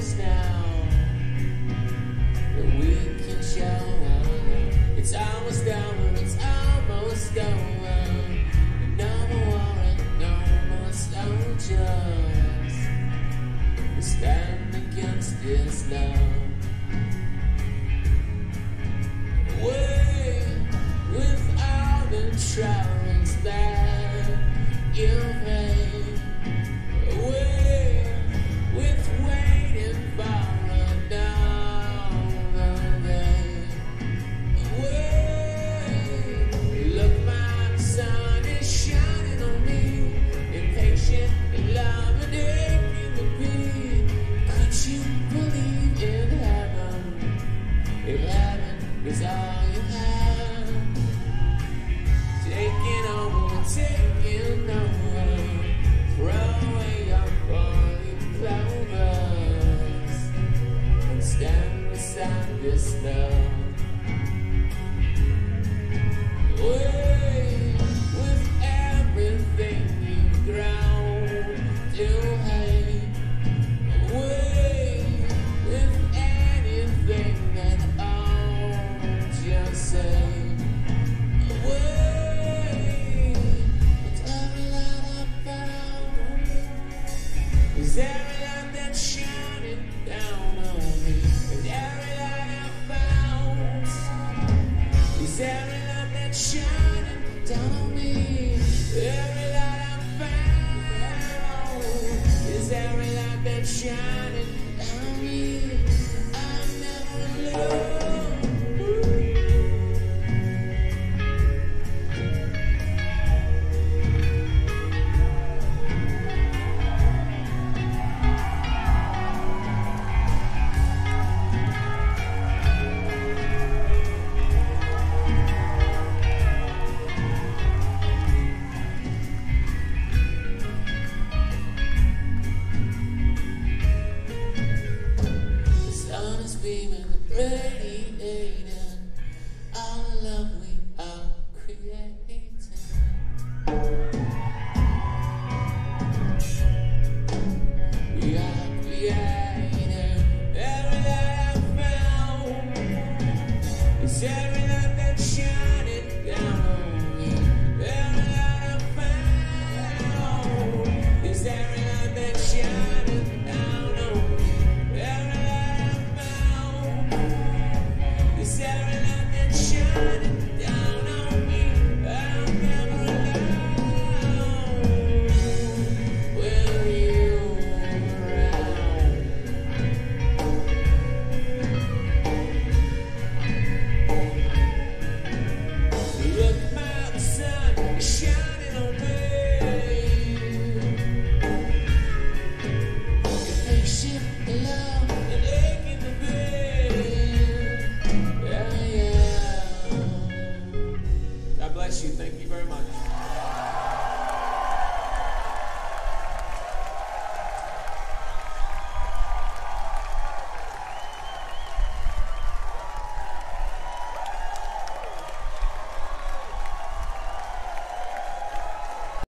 us now that we can show our love. It's almost over, it's almost over. No more war and no more soldiers. We stand against this love. Away with all the troubles that you've made. Away with waiting for another day. Away, look, my sun is shining on me. Impatient and love and aching to be. Could you believe in heaven? If heaven is all you have, taking over, taking over. Throw away your four-leaf clovers and stand beside this love. Away with everything you've grown to hate. Away with anything that owns your say. Away with every light I found. Is every light that's shining down on me. And every light I found. Is every light that's shining down on me. Every light I found. Is every light that's shining down on me. I'm never alone. The sun is beaming red.